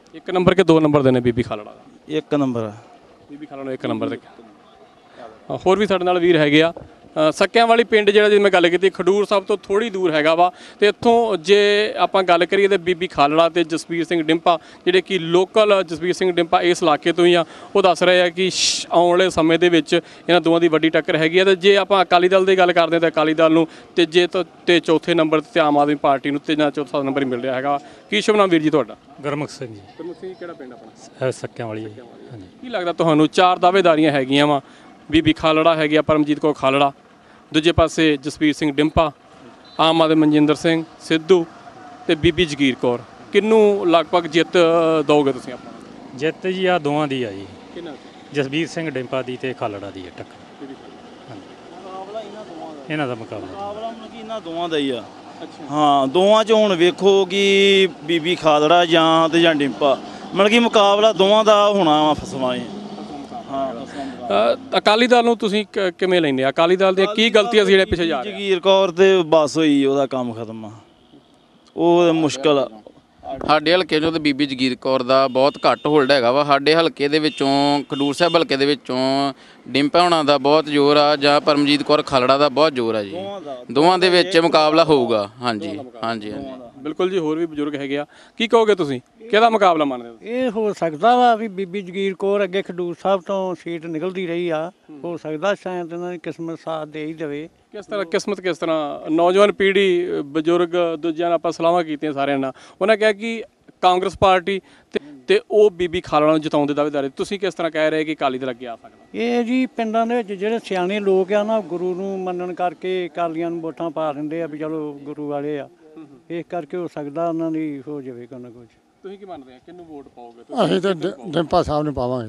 1 ਨੰਬਰ ਕੇ 2 ਨੰਬਰ ਦੇ ਨੇ ਬੀਬੀ ਖਾਲੜਾ ਦਾ? 1 ਨੰਬਰ। ਬੀਬੀ ਖਾਲੜਾ ਨੂੰ 1 ਨੰਬਰ ਦੇ। ਹੋਰ ਵੀ ਸਾਡੇ ਨਾਲ ਵੀਰ ਹੈਗੇ ਆ। ਸੱਕਿਆਂ ਵਾਲੀ ਪਿੰਡ ਜਿਹੜਾ ਜਿਵੇਂ ਗੱਲ ਕੀਤੀ ਖਡੂਰ ਸਾਹਿਬ ਤੋਂ ਥੋੜੀ ਦੂਰ ਹੈਗਾ ਵਾ, ਤੇ ਇੱਥੋਂ ਜੇ ਆਪਾਂ ਗੱਲ ਕਰੀਏ ਤਾਂ ਬੀਬੀ ਖਾਲੜਾ ਤੇ ਜਸਬੀਰ ਸਿੰਘ ਡਿੰਪਾ ਜਿਹੜੇ ਕਿ ਲੋਕਲ ਜਸਬੀਰ ਸਿੰਘ ਡਿੰਪਾ ਇਸ ਇਲਾਕੇ ਤੋਂ ਹੀ ਆ, ਉਹ ਦੱਸ ਰਹੇ ਆ ਕਿ ਆਉਣ ਵਾਲੇ ਸਮੇਂ ਦੇ ਵਿੱਚ ਇਹਨਾਂ ਦੋਵਾਂ ਦੀ ਵੱਡੀ ਟੱਕਰ ਹੈਗੀ ਆ। ਤੇ ਜੇ ਆਪਾਂ ਅਕਾਲੀ ਦਲ ਦੀ ਗੱਲ ਕਰਦੇ ਹਾਂ ਤਾਂ ਅਕਾਲੀ ਦਲ ਨੂੰ ਤੀਜੇ ਤੇ ਚੌਥੇ ਨੰਬਰ ਤੇ ਆਮ ਆਦਮੀ ਪਾਰਟੀ ਨੂੰ ਤੀਜਾ ਚੌਥਾ ਨੰਬਰ ਹੀ ਮਿਲ ਰਿਹਾ ਹੈਗਾ। ਕੀ ਸ਼ੁਭ ਨਾਮ ਵੀਰ ਜੀ ਤੁਹਾਡਾ? ਗੁਰਮੁਖ ਸਿੰਘ ਜੀ। ਗੁਰਮੁਖ ਸਿੰਘ ਕਿਹੜਾ ਪਿੰਡ ਆਪਣਾ? ਸੱਕਿਆਂ ਵਾਲੀ। ਹਾਂਜੀ। ਕੀ ਲੱਗਦਾ ਤੁਹਾਨੂੰ 4 ਦਾਅਵੇਦਾਰੀਆਂ ਹੈਗੀਆਂ ਵਾ, ਬੀਬੀ ਖਾਲੜਾ ਹੈਗੀ ਆ, ਪਰਮਜੀਤ ਕੌਰ ਖਾਲੜਾ, ਦੂਜੇ ਪਾਸੇ ਜਸਬੀਰ ਸਿੰਘ ਡਿੰਪਾ, ਆਮ ਆਦਮੀ ਮਨਜਿੰਦਰ ਸਿੰਘ ਸਿੱਧੂ ਤੇ ਬੀਬੀ ਜਗੀਰ ਕੌਰ, ਕਿਹਨੂੰ ਲਗਭਗ ਜਿੱਤ ਦੋਗੇ ਤੁਸੀਂ ਆਪਣਾ? ਜਿੱਤ ਜੀ ਆ ਦੋਵਾਂ ਦੀ ਆ ਜੀ, ਜਸਬੀਰ ਸਿੰਘ ਡਿੰਪਾ ਦੀ ਤੇ ਖਾਲੜਾ ਦੀ ਹੈ ਟੱਕਰ। ਇਹਨਾਂ ਦਾ ਮੁਕਾਬਲਾ ਮਤਲਬ ਕਿ ਇਹਨਾਂ ਦੋਵਾਂ ਦਾ ਹੀ ਆ। ਹਾਂ, ਦੋਵਾਂ 'ਚ ਹੁਣ ਵੇਖੋ ਕਿ ਬੀਬੀ ਖਾਲੜਾ ਜਾਂ ਡਿੰਪਾ, ਮਤਲਬ ਕਿ ਮੁਕਾਬਲਾ ਦੋਵਾਂ ਦਾ ਹੋਣਾ ਵਾ ਫਸਵਾਂ। ਹਾਂ, ਅਕਾਲੀ ਦਲ ਨੂੰ ਤੁਸੀਂ ਕਿਵੇਂ ਲੈਂਦੇ ਆ? ਅਕਾਲੀ ਦਲ ਦੀਆਂ ਕੀ ਗਲਤੀਆਂ ਸੀ ਜਿਹੜੇ ਪਿੱਛੇ ਜਾ ਰਹੇ? ਜਗੀਰ ਕੌਰ ਤੇ ਬਸ ਹੋਈ, ਉਹਦਾ ਕੰਮ ਖਤਮ ਆ, ਉਹ ਮੁਸ਼ਕਲ ਆ। ਸਾਡੇ ਹਲਕੇ 'ਚੋਂ ਤੇ ਬੀਬੀ ਜਗੀਰ ਕੌਰ ਦਾ ਬਹੁਤ ਘੱਟ ਹੋਲਡ ਹੈਗਾ ਵਾ। ਸਾਡੇ ਹਲਕੇ ਦੇ ਵਿੱਚੋਂ ਖਡੂਰ ਸਾਹਿਬ ਹਲਕੇ ਦੇ ਵਿੱਚੋਂ ਡਿੰਪਾ ਹੋਣਾ ਦਾ ਬਹੁਤ ਜ਼ੋਰ ਆ ਜਾਂ ਪਰਮਜੀਤ ਕੌਰ ਖਾਲੜਾ ਦਾ ਬਹੁਤ ਜ਼ੋਰ ਆ ਜੀ। ਦੋਵਾਂ ਦੇ ਵਿੱਚ ਮੁਕਾਬਲਾ ਹੋਊਗਾ। ਹਾਂਜੀ ਹਾਂਜੀ ਹਾਂਜੀ ਬਿਲਕੁਲ ਜੀ। ਹੋਰ ਵੀ ਬਜ਼ੁਰਗ ਹੈਗੇ ਆ, ਕੀ ਕਹੋਗੇ ਤੁਸੀਂ, ਕਿਹਦਾ ਮੁਕਾਬਲਾ ਮੰਨਦੇ ਹੋ? ਇਹ ਹੋ ਸਕਦਾ ਵਾ ਵੀ ਬੀਬੀ ਜਗੀਰ ਕੌਰ ਅੱਗੇ ਖਡੂਰ ਸਾਹਿਬ ਤੋਂ ਸੀਟ ਨਿਕਲਦੀ ਰਹੀ ਆ, ਹੋ ਸਕਦਾ ਸ਼ਾਇਦ ਇਹਨਾਂ ਦੀ ਕਿਸਮਤ ਸਾਥ ਦੇ ਹੀ ਦੇਵੇ। ਕਿਸ ਤਰ੍ਹਾਂ ਕਿਸਮਤ, ਕਿਸ ਤਰ੍ਹਾਂ? ਨੌਜਵਾਨ ਪੀੜ੍ਹੀ, ਬਜ਼ੁਰਗ, ਦੂਜਿਆਂ ਨਾਲ ਆਪਾਂ ਸਲਾਹਾਂ ਕੀਤੀਆਂ ਸਾਰਿਆਂ ਨਾਲ, ਉਹਨਾਂ ਕਿਹਾ ਕਿ ਕਾਂਗਰਸ ਪਾਰਟੀ ਤੇ ਉਹ ਬੀਬੀ ਖਾਲੜਾ ਨੂੰ ਜਿਤਾਉਣ ਦੇ ਦਾਅਵੇਦਾਰ। ਤੁਸੀਂ ਕਿਸ ਤਰ੍ਹਾਂ ਕਹਿ ਰਹੇ ਕਿ ਅਕਾਲੀ ਦਲ ਅੱਗੇ ਆ ਸਕਦਾ? ਇਹ ਜੀ ਪਿੰਡਾਂ ਦੇ ਵਿੱਚ ਜਿਹੜੇ ਸਿਆਣੇ ਲੋਕ ਆ ਨਾ, ਗੁਰੂ ਨੂੰ ਮੰਨਣ ਕਰਕੇ ਅਕਾਲੀਆਂ ਨੂੰ ਵੋਟਾਂ ਪਾ ਦਿੰਦੇ ਆ ਵੀ ਚਲੋ ਗੁਰੂ ਵਾਲੇ ਆ, ਇਸ ਕਰਕੇ ਹੋ ਸਕਦਾ ਉਹਨਾਂ ਦੀ ਹੋ ਜਾਵੇ ਕੁਝ ਨਾ ਕੁਝ। ਤੁਸੀਂ ਕੀ ਮੰਨਦੇ ਆ, ਕਿਹਨੂੰ ਵੋਟ ਪਾਓਗੇ? ਅਸੀਂ ਤਾਂ ਡਿੰਪਾ ਸਾਹਿਬ ਨੂੰ ਪਾਵਾਂਗੇ,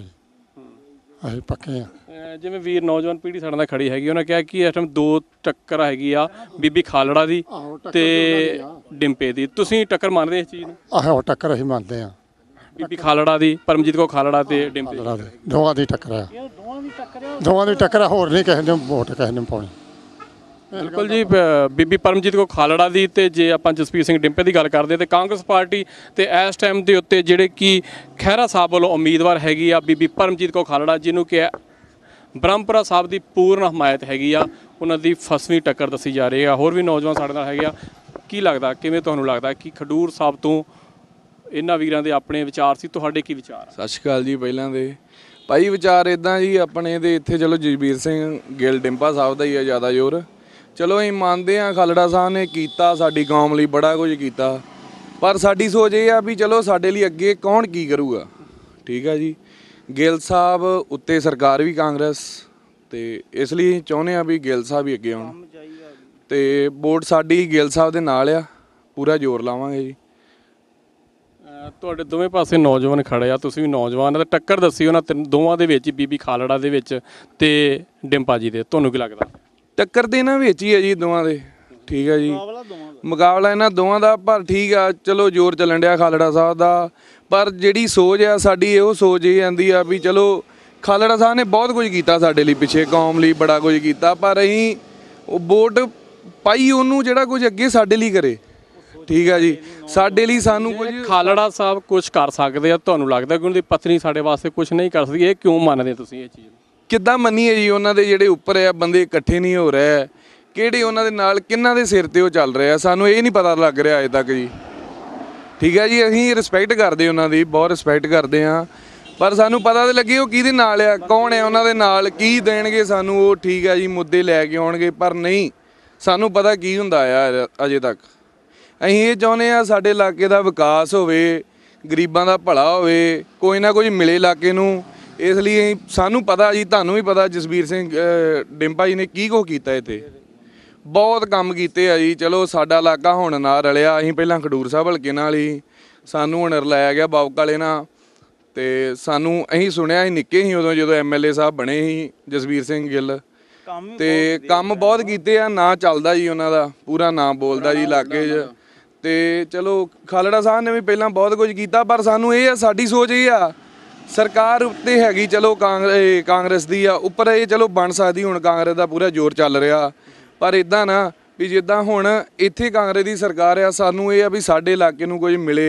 ਅਸੀਂ ਪੱਕੇ ਆ। ਜਿਵੇਂ ਵੀਰ ਨੌਜਵਾਨ ਪੀੜ੍ਹੀ ਸਾਡੇ ਨਾਲ ਖੜੀ ਹੈਗੀ, ਉਹਨਾਂ ਕਿਹਾ ਕਿ ਇਸ ਟਾਈਮ 2 ਟੱਕਰ ਹੈਗੀ ਆ, ਬੀਬੀ ਖਾਲੜਾ ਦੀ ਤੇ ਡਿੰਪੇ ਦੀ। ਤੁਸੀਂ ਟੱਕਰ ਮੰਨਦੇ ਇਸ ਚੀਜ਼ ਨੂੰ? ਆਹੋ, ਟੱਕਰ ਅਸੀਂ ਮੰਨਦੇ ਆ। ਬੀਬੀ ਖਾਲੜਾ ਦੀ, ਪਰਮਜੀਤ ਕੌਰ ਖਾਲੜਾ ਤੇ ਡਿੰਪੇ ਦੋਵਾਂ ਦੀ ਟੱਕਰ ਆ। ਦੋਵਾਂ ਦੀ ਟੱਕਰ ਆ, ਹੋਰ ਨਹੀਂ ਕਿਸੇ ਨੇ ਵੋਟ ਕਿਸੇ ਨੇ ਪਾਉਣੀ। ਬਿਲਕੁਲ ਜੀ। ਬੀਬੀ ਪਰਮਜੀਤ ਕੌਰ ਖਾਲੜਾ ਦੀ ਤੇ ਜੇ ਆਪਾਂ ਜਸਬੀਰ ਸਿੰਘ ਡਿੰਪੇ ਦੀ ਗੱਲ ਕਰਦੇ ਤੇ ਕਾਂਗਰਸ ਪਾਰਟੀ ਤੇ ਇਸ ਟਾਈਮ ਦੇ ਉੱਤੇ ਜਿਹੜੇ ਕਿ ਖਹਿਰਾ ਸਾਹਿਬ ਵੱਲੋਂ ਉਮੀਦਵਾਰ ਹੈਗੀ ਆ ਬੀਬੀ ਪਰਮਜੀਤ ਕੌਰ ਖਾਲੜਾ, ਜਿਹਨੂੰ ਕਿ ਬ੍ਰਹਮਪੁਰਾ ਸਾਹਿਬ ਦੀ ਪੂਰਨ ਹਮਾਇਤ ਹੈਗੀ ਆ, ਉਹਨਾਂ ਦੀ ਫਸਵੀਂ ਟੱਕਰ ਦੱਸੀ ਜਾ ਰਹੀ ਆ। ਹੋਰ ਵੀ ਨੌਜਵਾਨ ਸਾਡੇ ਨਾਲ ਹੈਗੇ ਆ। ਕੀ ਲੱਗਦਾ, ਕਿਵੇਂ ਤੁਹਾਨੂੰ ਲੱਗਦਾ ਕਿ ਖਡੂਰ ਸਾਹਿਬ ਤੋਂ ਇਹਨਾਂ ਵੀਰਾਂ ਦੇ ਆਪਣੇ ਵਿਚਾਰ ਸੀ, ਤੁਹਾਡੇ ਕੀ ਵਿਚਾਰ? ਸਤਿ ਸ਼੍ਰੀ ਅਕਾਲ ਜੀ। ਪਹਿਲਾਂ ਦੇ ਭਾਈ ਵਿਚਾਰ ਇੱਦਾਂ ਜੀ, ਆਪਣੇ ਦੇ ਇੱਥੇ ਚਲੋ ਜਸਬੀਰ ਸਿੰਘ ਗਿੱਲ ਡਿੰਪਾ ਸਾਹਿਬ ਦਾ ਹੀ ਆ ਜ਼ਿਆਦਾ ਜ਼ੋਰ। ਚਲੋ ਅਸੀਂ ਮੰਨਦੇ ਹਾਂ ਖਾਲੜਾ ਸਾਹਿਬ ਨੇ ਕੀਤਾ, ਸਾਡੀ ਕੌਮ ਲਈ ਬੜਾ ਕੁਝ ਕੀਤਾ, ਪਰ ਸਾਡੀ ਸੋਚ ਇਹ ਆ ਵੀ ਚਲੋ ਸਾਡੇ ਲਈ ਅੱਗੇ ਕੌਣ ਕੀ ਕਰੂਗਾ। ਠੀਕ ਆ ਜੀ। ਗਿੱਲ ਸਾਹਿਬ ਉੱਤੇ ਸਰਕਾਰ ਵੀ ਕਾਂਗਰਸ, ਤੇ ਇਸ ਲਈ ਚਾਹੁੰਦੇ ਆ ਵੀ ਗਿੱਲ ਸਾਹਿਬ ਹੀ ਅੱਗੇ ਆਉਣ, ਤੇ ਵੋਟ ਸਾਡੀ ਗਿੱਲ ਸਾਹਿਬ ਦੇ ਨਾਲ ਆ, ਪੂਰਾ ਜ਼ੋਰ ਲਾਵਾਂਗੇ ਜੀ। ਤੁਹਾਡੇ ਦੋਵੇਂ ਪਾਸੇ ਨੌਜਵਾਨ ਖੜੇ ਆ, ਤੁਸੀਂ ਵੀ ਨੌਜਵਾਨ ਆ, ਤਾਂ ਟੱਕਰ ਦੱਸੀ ਉਹਨਾਂ ਦੋਵਾਂ ਦੇ ਵਿੱਚ, ਬੀਬੀ ਖਾਲੜਾ ਦੇ ਵਿੱਚ ਤੇ ਡਿੰਪਾ ਜੀ ਦੇ, ਤੁਹਾਨੂੰ ਕੀ ਲੱਗਦਾ? ਟੱਕਰ ਦੇ ਇਹਨਾਂ ਵਿੱਚ ਹੀ ਹੈ ਜੀ ਦੋਵਾਂ ਦੇ। ਠੀਕ ਹੈ ਜੀ, ਮੁਕਾਬਲਾ ਇਹਨਾਂ ਦੋਵਾਂ ਦਾ। ਪਰ ਠੀਕ ਆ, ਚਲੋ ਜ਼ੋਰ ਚੱਲਣ ਡਿਆ ਖਾਲੜਾ ਸਾਹਿਬ ਦਾ, ਪਰ ਜਿਹੜੀ ਸੋਚ ਆ ਸਾਡੀ, ਇਹੋ ਸੋਚ ਇਹ ਆਂਦੀ ਆ ਵੀ ਚਲੋ ਖਾਲੜਾ ਸਾਹਿਬ ਨੇ ਬਹੁਤ ਕੁਝ ਕੀਤਾ ਸਾਡੇ ਲਈ, ਪਿੱਛੇ ਕੌਮ ਲਈ ਬੜਾ ਕੁਝ ਕੀਤਾ, ਪਰ ਅਸੀਂ ਉਹ ਵੋਟ ਪਾਈ ਉਹਨੂੰ ਜਿਹੜਾ ਕੁਝ ਅੱਗੇ ਸਾਡੇ ਲਈ ਕਰੇ। ਠੀਕ ਆ ਜੀ, ਸਾਡੇ ਲਈ ਸਾਨੂੰ ਕੁਝ ਖਾਲੜਾ ਸਾਹਿਬ ਕੁਝ ਕਰ ਸਕਦੇ ਆ, ਤੁਹਾਨੂੰ ਲੱਗਦਾ ਕਿ ਉਹਨਾਂ ਦੀ ਪਤਨੀ ਸਾਡੇ ਵਾਸਤੇ ਕੁਝ ਨਹੀਂ ਕਰ ਸਕਦੀ? ਇਹ ਕਿਉਂ ਮੰਨਦੇ ਤੁਸੀਂ ਇਹ ਚੀਜ਼? ਕਿੱਦਾਂ ਮੰਨੀਏ ਜੀ? ਉਹਨਾਂ ਦੇ ਜਿਹੜੇ ਉੱਪਰ ਆ ਬੰਦੇ ਇਕੱਠੇ ਨਹੀਂ ਹੋ ਰਹੇ, ਕਿਹੜੇ ਉਹਨਾਂ ਦੇ ਨਾਲ ਕਿਹਨਾਂ ਦੇ ਸਿਰ ਤੇ ਉਹ ਚੱਲ ਰਹੇ ਆ, ਸਾਨੂੰ ਇਹ ਨਹੀਂ ਪਤਾ ਲੱਗ ਰਿਹਾ ਅਜੇ ਤੱਕ ਜੀ। ਠੀਕ ਹੈ ਜੀ, ਅਸੀਂ ਰਿਸਪੈਕਟ ਕਰਦੇ ਉਹਨਾਂ ਦੀ, ਬਹੁਤ ਰਿਸਪੈਕਟ ਕਰਦੇ ਹਾਂ, ਪਰ ਸਾਨੂੰ ਪਤਾ ਤਾਂ ਲੱਗੇ ਉਹ ਕਿਹਦੇ ਨਾਲ ਆ, ਕੌਣ ਹੈ ਉਹਨਾਂ ਦੇ ਨਾਲ, ਕੀ ਦੇਣਗੇ ਸਾਨੂੰ ਉਹ। ਠੀਕ ਹੈ ਜੀ, ਮੁੱਦੇ ਲੈ ਕੇ ਆਉਣਗੇ, ਪਰ ਨਹੀਂ ਸਾਨੂੰ ਪਤਾ ਕੀ ਹੁੰਦਾ ਆ ਅਜੇ ਤੱਕ। ਅਸੀਂ ਇਹ ਚਾਹੁੰਦੇ ਹਾਂ ਸਾਡੇ ਇਲਾਕੇ ਦਾ ਵਿਕਾਸ ਹੋਵੇ, ਗਰੀਬਾਂ ਦਾ ਭਲਾ ਹੋਵੇ, ਕੋਈ ਨਾ ਕੁਝ ਮਿਲੇ ਇਲਾਕੇ ਨੂੰ। ਇਸ ਲਈ ਸਾਨੂੰ ਪਤਾ ਜੀ, ਤੁਹਾਨੂੰ ਵੀ ਪਤਾ ਜਸਬੀਰ ਸਿੰਘ ਡਿੰਪਾ ਜੀ ਨੇ ਕੀ ਕੁਛ ਕੀਤਾ ਇੱਥੇ, ਬਹੁਤ ਕੰਮ ਕੀਤੇ ਆ ਜੀ। ਚਲੋ ਸਾਡਾ ਇਲਾਕਾ ਹੁਣ ਨਾ ਰਲਿਆ, ਅਸੀਂ ਪਹਿਲਾਂ ਖਡੂਰ ਸਾਹਿਬ ਹਲਕੇ ਨਾਲ ਹੀ, ਸਾਨੂੰ ਹੁਣ ਰਲਾਇਆ ਗਿਆ ਬਾਬਕ ਵਾਲੇ ਨਾਲ, ਤੇ ਸਾਨੂੰ ਅਸੀਂ ਸੁਣਿਆ ਸੀ ਨਿੱਕੇ ਸੀ ਉਦੋਂ ਜਦੋਂ MLA ਸਾਹਿਬ ਬਣੇ ਸੀ ਜਸਬੀਰ ਸਿੰਘ ਗਿੱਲ, ਤੇ ਕੰਮ ਬਹੁਤ ਕੀਤੇ ਆ। ਨਾਂ ਚੱਲਦਾ ਜੀ ਉਹਨਾਂ ਦਾ, ਪੂਰਾ ਨਾਂ ਬੋਲਦਾ ਜੀ ਇਲਾਕੇ 'ਚ। ਤੇ ਚਲੋ ਖਾਲੜਾ ਸਾਹਿਬ ਨੇ ਵੀ ਪਹਿਲਾਂ ਬਹੁਤ ਕੁਝ ਕੀਤਾ, ਪਰ ਸਾਨੂੰ ਇਹ ਆ, ਸਾਡੀ ਸੋਚ ਇਹ ਆ, ਸਰਕਾਰ ਉੱਤੇ ਹੈਗੀ ਚਲੋ ਕਾਂਗਰਸ ਦੀ ਆ, ਉੱਪਰ ਇਹ ਚਲੋ ਬਣ ਸਕਦੀ, ਹੁਣ ਕਾਂਗਰਸ ਦਾ ਪੂਰਾ ਜ਼ੋਰ ਚੱਲ ਰਿਹਾ, ਪਰ ਇੱਦਾਂ ਨਾ ਵੀ ਜਿੱਦਾਂ ਹੁਣ ਇੱਥੇ ਕਾਂਗਰਸ ਦੀ ਸਰਕਾਰ ਆ, ਸਾਨੂੰ ਇਹ ਆ ਵੀ ਸਾਡੇ ਇਲਾਕੇ ਨੂੰ ਕੁਝ ਮਿਲੇ,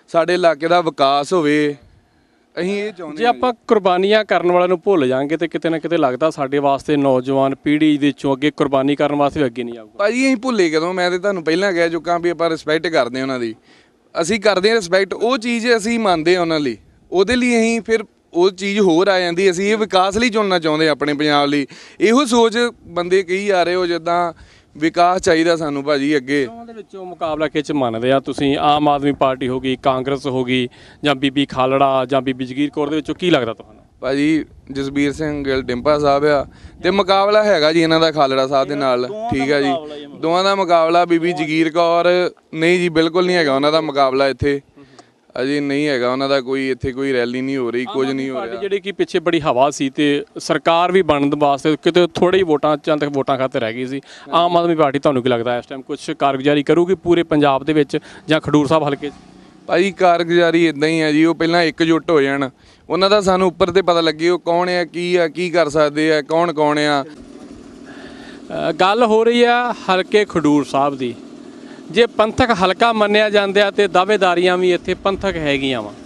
ਸਾਡੇ ਇਲਾਕੇ ਦਾ ਵਿਕਾਸ ਹੋਵੇ। ਅਸੀਂ ਇਹ ਚਾਹੁੰਦੇ ਜੇ ਆਪਾਂ ਕੁਰਬਾਨੀਆਂ ਕਰਨ ਵਾਲਿਆਂ ਨੂੰ ਭੁੱਲ ਜਾਾਂਗੇ ਤੇ ਕਿਤੇ ਨਾ ਕਿਤੇ ਲੱਗਦਾ ਸਾਡੇ ਵਾਸਤੇ ਨੌਜਵਾਨ ਪੀੜ੍ਹੀ ਦੇ ਵਿੱਚੋਂ ਅੱਗੇ ਕੁਰਬਾਨੀ ਕਰਨ ਵਾਸਤੇ ਵੀ ਅੱਗੇ ਨਹੀਂ ਆਊਗਾ। ਭਾਜੀ ਅਸੀਂ ਭੁੱਲੇ ਕਦੋਂ? ਮੈਂ ਤੇ ਤੁਹਾਨੂੰ ਪਹਿਲਾਂ ਕਹਿ ਚੁੱਕਾ ਵੀ ਆਪਾਂ ਰਿਸਪੈਕਟ ਕਰਦੇ ਉਹਨਾਂ ਦੀ, ਅਸੀਂ ਕਰਦੇ ਹਾਂ ਰਿਸਪੈਕਟ, ਉਹ ਚੀਜ਼ ਅਸੀਂ ਮੰਨਦੇ ਹਾਂ ਉਹਨਾਂ ਲਈ, ਉਹਦੇ ਲਈ ਅਸੀਂ ਫਿਰ ਉਹ ਚੀਜ਼ ਹੋਰ ਆ ਜਾਂਦੀ। ਅਸੀਂ ਇਹ ਵਿਕਾਸ ਲਈ ਚੁਣਨਾ ਚਾਹੁੰਦੇ ਆਪਣੇ ਪੰਜਾਬ ਲਈ, ਇਹੋ ਸੋਚ ਬੰਦੇ ਕਹੀ ਜਾ ਰਹੇ ਹੋ ਜਿੱਦਾਂ ਵਿਕਾਸ ਚਾਹੀਦਾ ਸਾਨੂੰ ਭਾਜੀ ਅੱਗੇ। ਉਹਦੇ ਵਿੱਚੋਂ ਮੁਕਾਬਲਾ ਕਿਹ ਮੰਨਦੇ ਆ ਤੁਸੀਂ? ਆਮ ਆਦਮੀ ਪਾਰਟੀ ਹੋ ਗਈ, ਕਾਂਗਰਸ ਹੋ ਗਈ, ਜਾਂ ਬੀਬੀ ਖਾਲੜਾ ਜਾਂ ਬੀਬੀ ਜਗੀਰ ਕੌਰ ਦੇ ਵਿੱਚੋਂ ਕੀ ਲੱਗਦਾ ਤੁਹਾਨੂੰ? ਭਾਜੀ ਜਸਬੀਰ ਸਿੰਘ ਗਿੱਲ ਡਿੰਪਾ ਸਾਹਿਬ ਆ ਤੇ ਮੁਕਾਬਲਾ ਹੈਗਾ ਜੀ ਇਹਨਾਂ ਦਾ ਖਾਲੜਾ ਸਾਹਿਬ ਦੇ ਨਾਲ, ਠੀਕ ਆ ਜੀ, ਦੋਵਾਂ ਦਾ ਮੁਕਾਬਲਾ। ਬੀਬੀ ਜਗੀਰ ਕੌਰ ਨਹੀਂ ਜੀ, ਬਿਲਕੁਲ ਨਹੀਂ ਹੈਗਾ ਉਹਨਾਂ ਦਾ ਮੁਕਾਬਲਾ ਇੱਥੇ, ਅਜੇ ਨਹੀਂ ਹੈਗਾ ਉਹਨਾਂ ਦਾ ਕੋਈ, ਇੱਥੇ ਕੋਈ ਰੈਲੀ ਨਹੀਂ ਹੋ ਰਹੀ, ਕੁਝ ਨਹੀਂ ਹੋ ਰਿਹਾ। ਜਿਹੜੀ ਕਿ ਪਿੱਛੇ ਬੜੀ ਹਵਾ ਸੀ ਤੇ ਸਰਕਾਰ ਵੀ ਬਣਨ ਵਾਸਤੇ ਕਿਤੇ ਥੋੜੀ ਵੋਟਾਂ ਚੰਦ ਤੱਕ ਵੋਟਾਂ ਖਾਤਰ ਰਹਿ ਗਈ ਸੀ, ਆਮ ਆਦਮੀ ਪਾਰਟੀ ਤੁਹਾਨੂੰ ਕੀ ਲੱਗਦਾ ਇਸ ਟਾਈਮ ਕੁਝ ਕਾਰਗੁਜ਼ਾਰੀ ਕਰੂਗੀ ਪੂਰੇ ਪੰਜਾਬ ਦੇ ਵਿੱਚ ਜਾਂ ਖਡੂਰ ਸਾਹਿਬ ਹਲਕੇ 'ਚ? ਭਾਜੀ ਕਾਰਗੁਜ਼ਾਰੀ ਇੱਦਾਂ ਹੀ ਹੈ ਜੀ, ਉਹ ਪਹਿਲਾਂ ਇਕਜੁੱਟ ਹੋ ਜਾਣ, ਉਹਨਾਂ ਦਾ ਸਾਨੂੰ ਉੱਪਰ ਤੇ ਪਤਾ ਲੱਗੇ ਉਹ ਕੌਣ ਆ, ਕੀ ਕਰ ਸਕਦੇ ਆ, ਕੌਣ ਆ। ਗੱਲ ਹੋ ਰਹੀ ਆ ਹਲਕੇ ਖਡੂਰ ਸਾਹਿਬ ਦੀ। ਜੇ ਪੰਥਕ ਹਲਕਾ ਮੰਨਿਆ ਜਾਂਦਾ ਤੇ ਦਾਅਵੇਦਾਰੀਆਂ ਵੀ ਇੱਥੇ ਪੰਥਕ ਹੈਗੀਆਂ ਵਾ।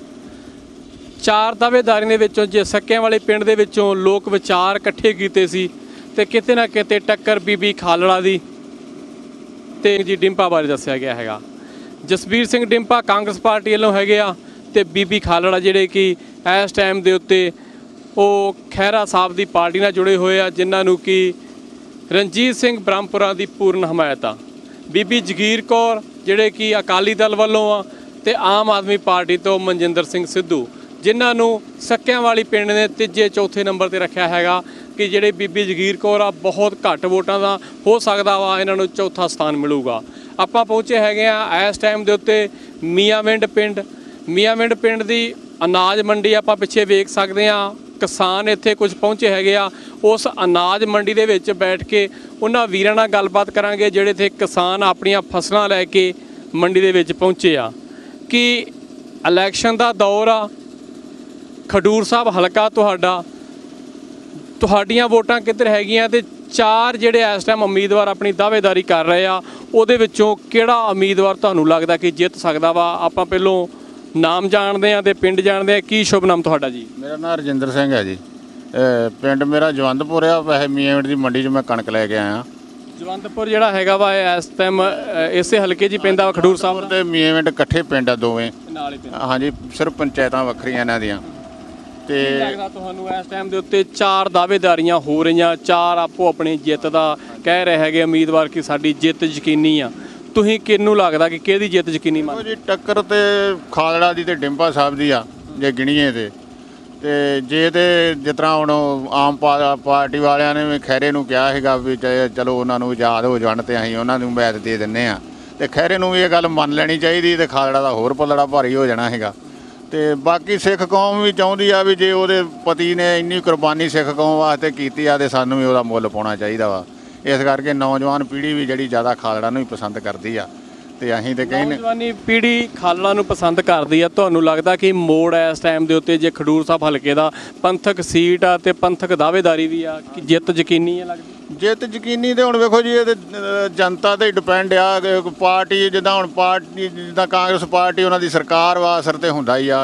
4 ਦਾਅਵੇਦਾਰੀਆਂ ਦੇ ਵਿੱਚੋਂ ਜੇ ਸੱਕਿਆਂ ਵਾਲੇ ਪਿੰਡ ਦੇ ਵਿੱਚੋਂ ਲੋਕ ਵਿਚਾਰ ਇਕੱਠੇ ਕੀਤੇ ਸੀ ਤੇ ਕਿਤੇ ਨਾ ਕਿਤੇ ਟੱਕਰ ਬੀਬੀ ਖਾਲੜਾ ਦੀ ਤੇ ਜੀ ਡਿੰਪਾ ਬਾਰੇ ਦੱਸਿਆ ਗਿਆ ਹੈਗਾ। ਜਸਬੀਰ ਸਿੰਘ ਡਿੰਪਾ ਕਾਂਗਰਸ ਪਾਰਟੀ ਵੱਲੋਂ ਹੈਗੇ ਆ ਤੇ ਬੀਬੀ ਖਾਲੜਾ ਜਿਹੜੇ ਕਿ ਇਸ ਟਾਈਮ ਦੇ ਉੱਤੇ ਉਹ ਖਹਿਰਾ ਸਾਹਿਬ ਦੀ ਪਾਰਟੀ ਨਾਲ ਜੁੜੇ ਹੋਏ ਆ, ਜਿਨ੍ਹਾਂ ਨੂੰ ਕਿ ਰਣਜੀਤ ਸਿੰਘ ਬ੍ਰਹਮਪੁਰਾ ਦੀ ਪੂਰਨ ਹਮਾਇਤ ਆ। ਬੀਬੀ ਜਗੀਰ ਕੌਰ ਜਿਹੜੇ ਕਿ ਅਕਾਲੀ ਦਲ ਵੱਲੋਂ ਆ ਤੇ ਆਮ ਆਦਮੀ ਪਾਰਟੀ ਤੋਂ ਮਨਜਿੰਦਰ ਸਿੰਘ ਸਿੱਧੂ, ਜਿਨ੍ਹਾਂ ਨੂੰ ਸੱਕਿਆਂ ਵਾਲੀ ਪਿੰਡ ਨੇ ਤੀਜੇ ਚੌਥੇ ਨੰਬਰ ਤੇ ਰੱਖਿਆ ਹੈਗਾ ਕਿ ਜਿਹੜੇ ਬੀਬੀ ਜਗੀਰ ਕੌਰ ਆ ਬਹੁਤ ਘੱਟ ਵੋਟਾਂ ਦਾ ਹੋ ਸਕਦਾ ਵਾ ਇਹਨਾਂ ਨੂੰ ਚੌਥਾ ਸਥਾਨ ਮਿਲੂਗਾ। ਆਪਾਂ ਪਹੁੰਚੇ ਹੈਗੇ ਆ ਇਸ ਟਾਈਮ ਦੇ ਉੱਤੇ ਮੀਆਂਵਿੰਡ ਪਿੰਡ ਦੀ ਅਨਾਜ ਮੰਡੀ ਆਪਾਂ ਪਿੱਛੇ ਵੇਖ ਸਕਦੇ ਆ। ਕਿਸਾਨ ਇੱਥੇ ਕੁਝ ਪਹੁੰਚੇ ਹੈਗੇ ਆ, ਉਸ ਅਨਾਜ ਮੰਡੀ ਦੇ ਵਿੱਚ ਬੈਠ ਕੇ ਉਹਨਾਂ ਵੀਰਾਂ ਨਾਲ ਗੱਲਬਾਤ ਕਰਾਂਗੇ ਜਿਹੜੇ ਇੱਥੇ ਕਿਸਾਨ ਆਪਣੀਆਂ ਫਸਲਾਂ ਲੈ ਕੇ ਮੰਡੀ ਦੇ ਵਿੱਚ ਪਹੁੰਚੇ ਆ। ਕਿ ਇਲੈਕਸ਼ਨ ਦਾ ਦੌਰ ਆ, ਖਡੂਰ ਸਾਹਿਬ ਹਲਕਾ ਤੁਹਾਡੀਆਂ ਵੋਟਾਂ ਕਿੱਧਰ ਹੈਗੀਆਂ ਤੇ 4 ਜਿਹੜੇ ਇਸ ਟਾਈਮ ਉਮੀਦਵਾਰ ਆਪਣੀ ਦਾਅਵੇਦਾਰੀ ਕਰ ਰਹੇ ਆ, ਉਹਦੇ ਵਿੱਚੋਂ ਕਿਹੜਾ ਉਮੀਦਵਾਰ ਤੁਹਾਨੂੰ ਲੱਗਦਾ ਕਿ ਜਿੱਤ ਸਕਦਾ ਵਾ? ਆਪਾਂ ਪਹਿਲੋਂ ਨਾਮ ਜਾਣਦੇ ਆ ਤੇ ਪਿੰਡ ਜਾਣਦੇ ਆ। ਕੀ ਸ਼ੁਭ ਨਾਮ ਤੁਹਾਡਾ ਜੀ? ਮੇਰਾ ਨਾਮ ਰਜਿੰਦਰ ਸਿੰਘ ਹੈ ਜੀ, ਪਿੰਡ ਮੇਰਾ ਜਵੰਦਪੁਰ ਆ, ਵੈਸੇ ਮੀਆਂਵਿੰਡ ਦੀ ਮੰਡੀ 'ਚ ਮੈਂ ਕਣਕ ਲੈ ਕੇ ਆਇਆ। ਜਵੰਦਪੁਰ ਜਿਹੜਾ ਹੈਗਾ ਵਾ ਇਸ ਟਾਈਮ ਇਸੇ ਹਲਕੇ 'ਚ ਹੀ ਪੈਂਦਾ ਖਡੂਰ ਸਾਹਿਬ ਤੇ ਮੀਆਂਵਿੰਡ ਇਕੱਠੇ ਪਿੰਡ ਆ ਦੋਵੇਂ, ਹਾਂਜੀ, ਸਿਰਫ ਪੰਚਾਇਤਾਂ ਵੱਖਰੀਆਂ ਇਹਨਾਂ ਦੀਆਂ। ਤੇ ਲੱਗਦਾ ਤੁਹਾਨੂੰ ਇਸ ਟਾਈਮ ਦੇ ਉੱਤੇ 4 ਦਾਅਵੇਦਾਰੀਆਂ ਹੋ ਰਹੀਆਂ, 4 ਆਪੋ ਆਪਣੀ ਜਿੱਤ ਦਾ ਕਹਿ ਰਹੇ ਹੈਗੇ ਉਮੀਦਵਾਰ ਕਿ ਸਾਡੀ ਜਿੱਤ ਯਕੀਨੀ ਆ, ਤੁਸੀਂ ਕਿਹਨੂੰ ਲੱਗਦਾ ਕਿ ਕਿਹਦੀ ਜਿੱਤ ਯਕੀਨੀ ਮੰਨਦੇ? ਜੀ ਟੱਕਰ ਤੇ ਖਾਲੜਾ ਦੀ ਤੇ ਡਿੰਪਾ ਸਾਹਿਬ ਦੀ ਆ ਜੇ ਗਿਣੀਏ ਤੇ ਜੇ ਤੇ ਜਿਸ ਤਰ੍ਹਾਂ ਹੁਣ ਆਮ ਪਾਰਟੀ ਵਾਲਿਆਂ ਨੇ ਵੀ ਖਹਿਰੇ ਨੂੰ ਕਿਹਾ ਸੀਗਾ ਵੀ ਚਲੋ ਉਹਨਾਂ ਨੂੰ ਆਜ਼ਾਦ ਹੋ ਜਾਣ ਤੇ ਅਸੀਂ ਉਹਨਾਂ ਨੂੰ ਉਮੀਦ ਦੇ ਦਿੰਦੇ ਆ, ਤੇ ਖਹਿਰੇ ਨੂੰ ਵੀ ਇਹ ਗੱਲ ਮੰਨ ਲੈਣੀ ਚਾਹੀਦੀ ਤੇ ਖਾਲੜਾ ਦਾ ਹੋਰ ਪੱਲੜਾ ਭਾਰੀ ਹੋ ਜਾਣਾ ਹੈਗਾ। ਤੇ ਬਾਕੀ ਸਿੱਖ ਕੌਮ ਵੀ ਚਾਹੁੰਦੀ ਆ ਵੀ ਜੇ ਉਹਦੇ ਪਤੀ ਨੇ ਇੰਨੀ ਕੁਰਬਾਨੀ ਸਿੱਖ ਕੌਮ ਵਾਸਤੇ ਕੀਤੀ ਆ ਤੇ ਸਾਨੂੰ ਵੀ ਉਹਦਾ ਮੁੱਲ ਪਾਉਣਾ ਚਾਹੀਦਾ ਵਾ। ਇਸ ਕਰਕੇ ਨੌਜਵਾਨ ਪੀੜ੍ਹੀ ਵੀ ਜਿਹੜੀ ਜ਼ਿਆਦਾ ਖਾਲੜਾ ਨੂੰ ਹੀ ਪਸੰਦ ਕਰਦੀ ਆ ਤੇ ਅਸੀਂ ਤੇ ਕਹਿੰਦੇ ਨੌਜਵਾਨੀ ਪੀੜ੍ਹੀ ਖਾਲੜਾ ਨੂੰ ਪਸੰਦ ਕਰਦੀ ਆ। ਤੁਹਾਨੂੰ ਲੱਗਦਾ ਕਿ ਮੋੜ ਇਸ ਟਾਈਮ ਦੇ ਉੱਤੇ ਜੇ ਖਡੂਰ ਸਾਹਿਬ ਹਲਕੇ ਦਾ ਪੰਥਕ ਸੀਟ ਆ ਤੇ ਪੰਥਕ ਦਾਅਵੇਦਾਰੀ ਵੀ ਆ ਕਿ ਜਿੱਤ ਯਕੀਨੀ ਆ ਲੱਗਦੀ? ਜਿੱਤ ਯਕੀਨੀ ਤੇ ਹੁਣ ਵੇਖੋ ਜੀ, ਇਹ ਤੇ ਜਨਤਾ ਤੇ ਡਿਪੈਂਡ ਆ। ਪਾਰਟੀ ਜਿੱਦਾਂ ਹੁਣ ਪਾਰਟੀ ਜਿੱਦਾਂ ਕਾਂਗਰਸ ਪਾਰਟੀ ਉਹਨਾਂ ਦੀ ਸਰਕਾਰ ਵਾ, ਅਸਰ ਤੇ ਹੁੰਦਾ ਹੀ ਆ।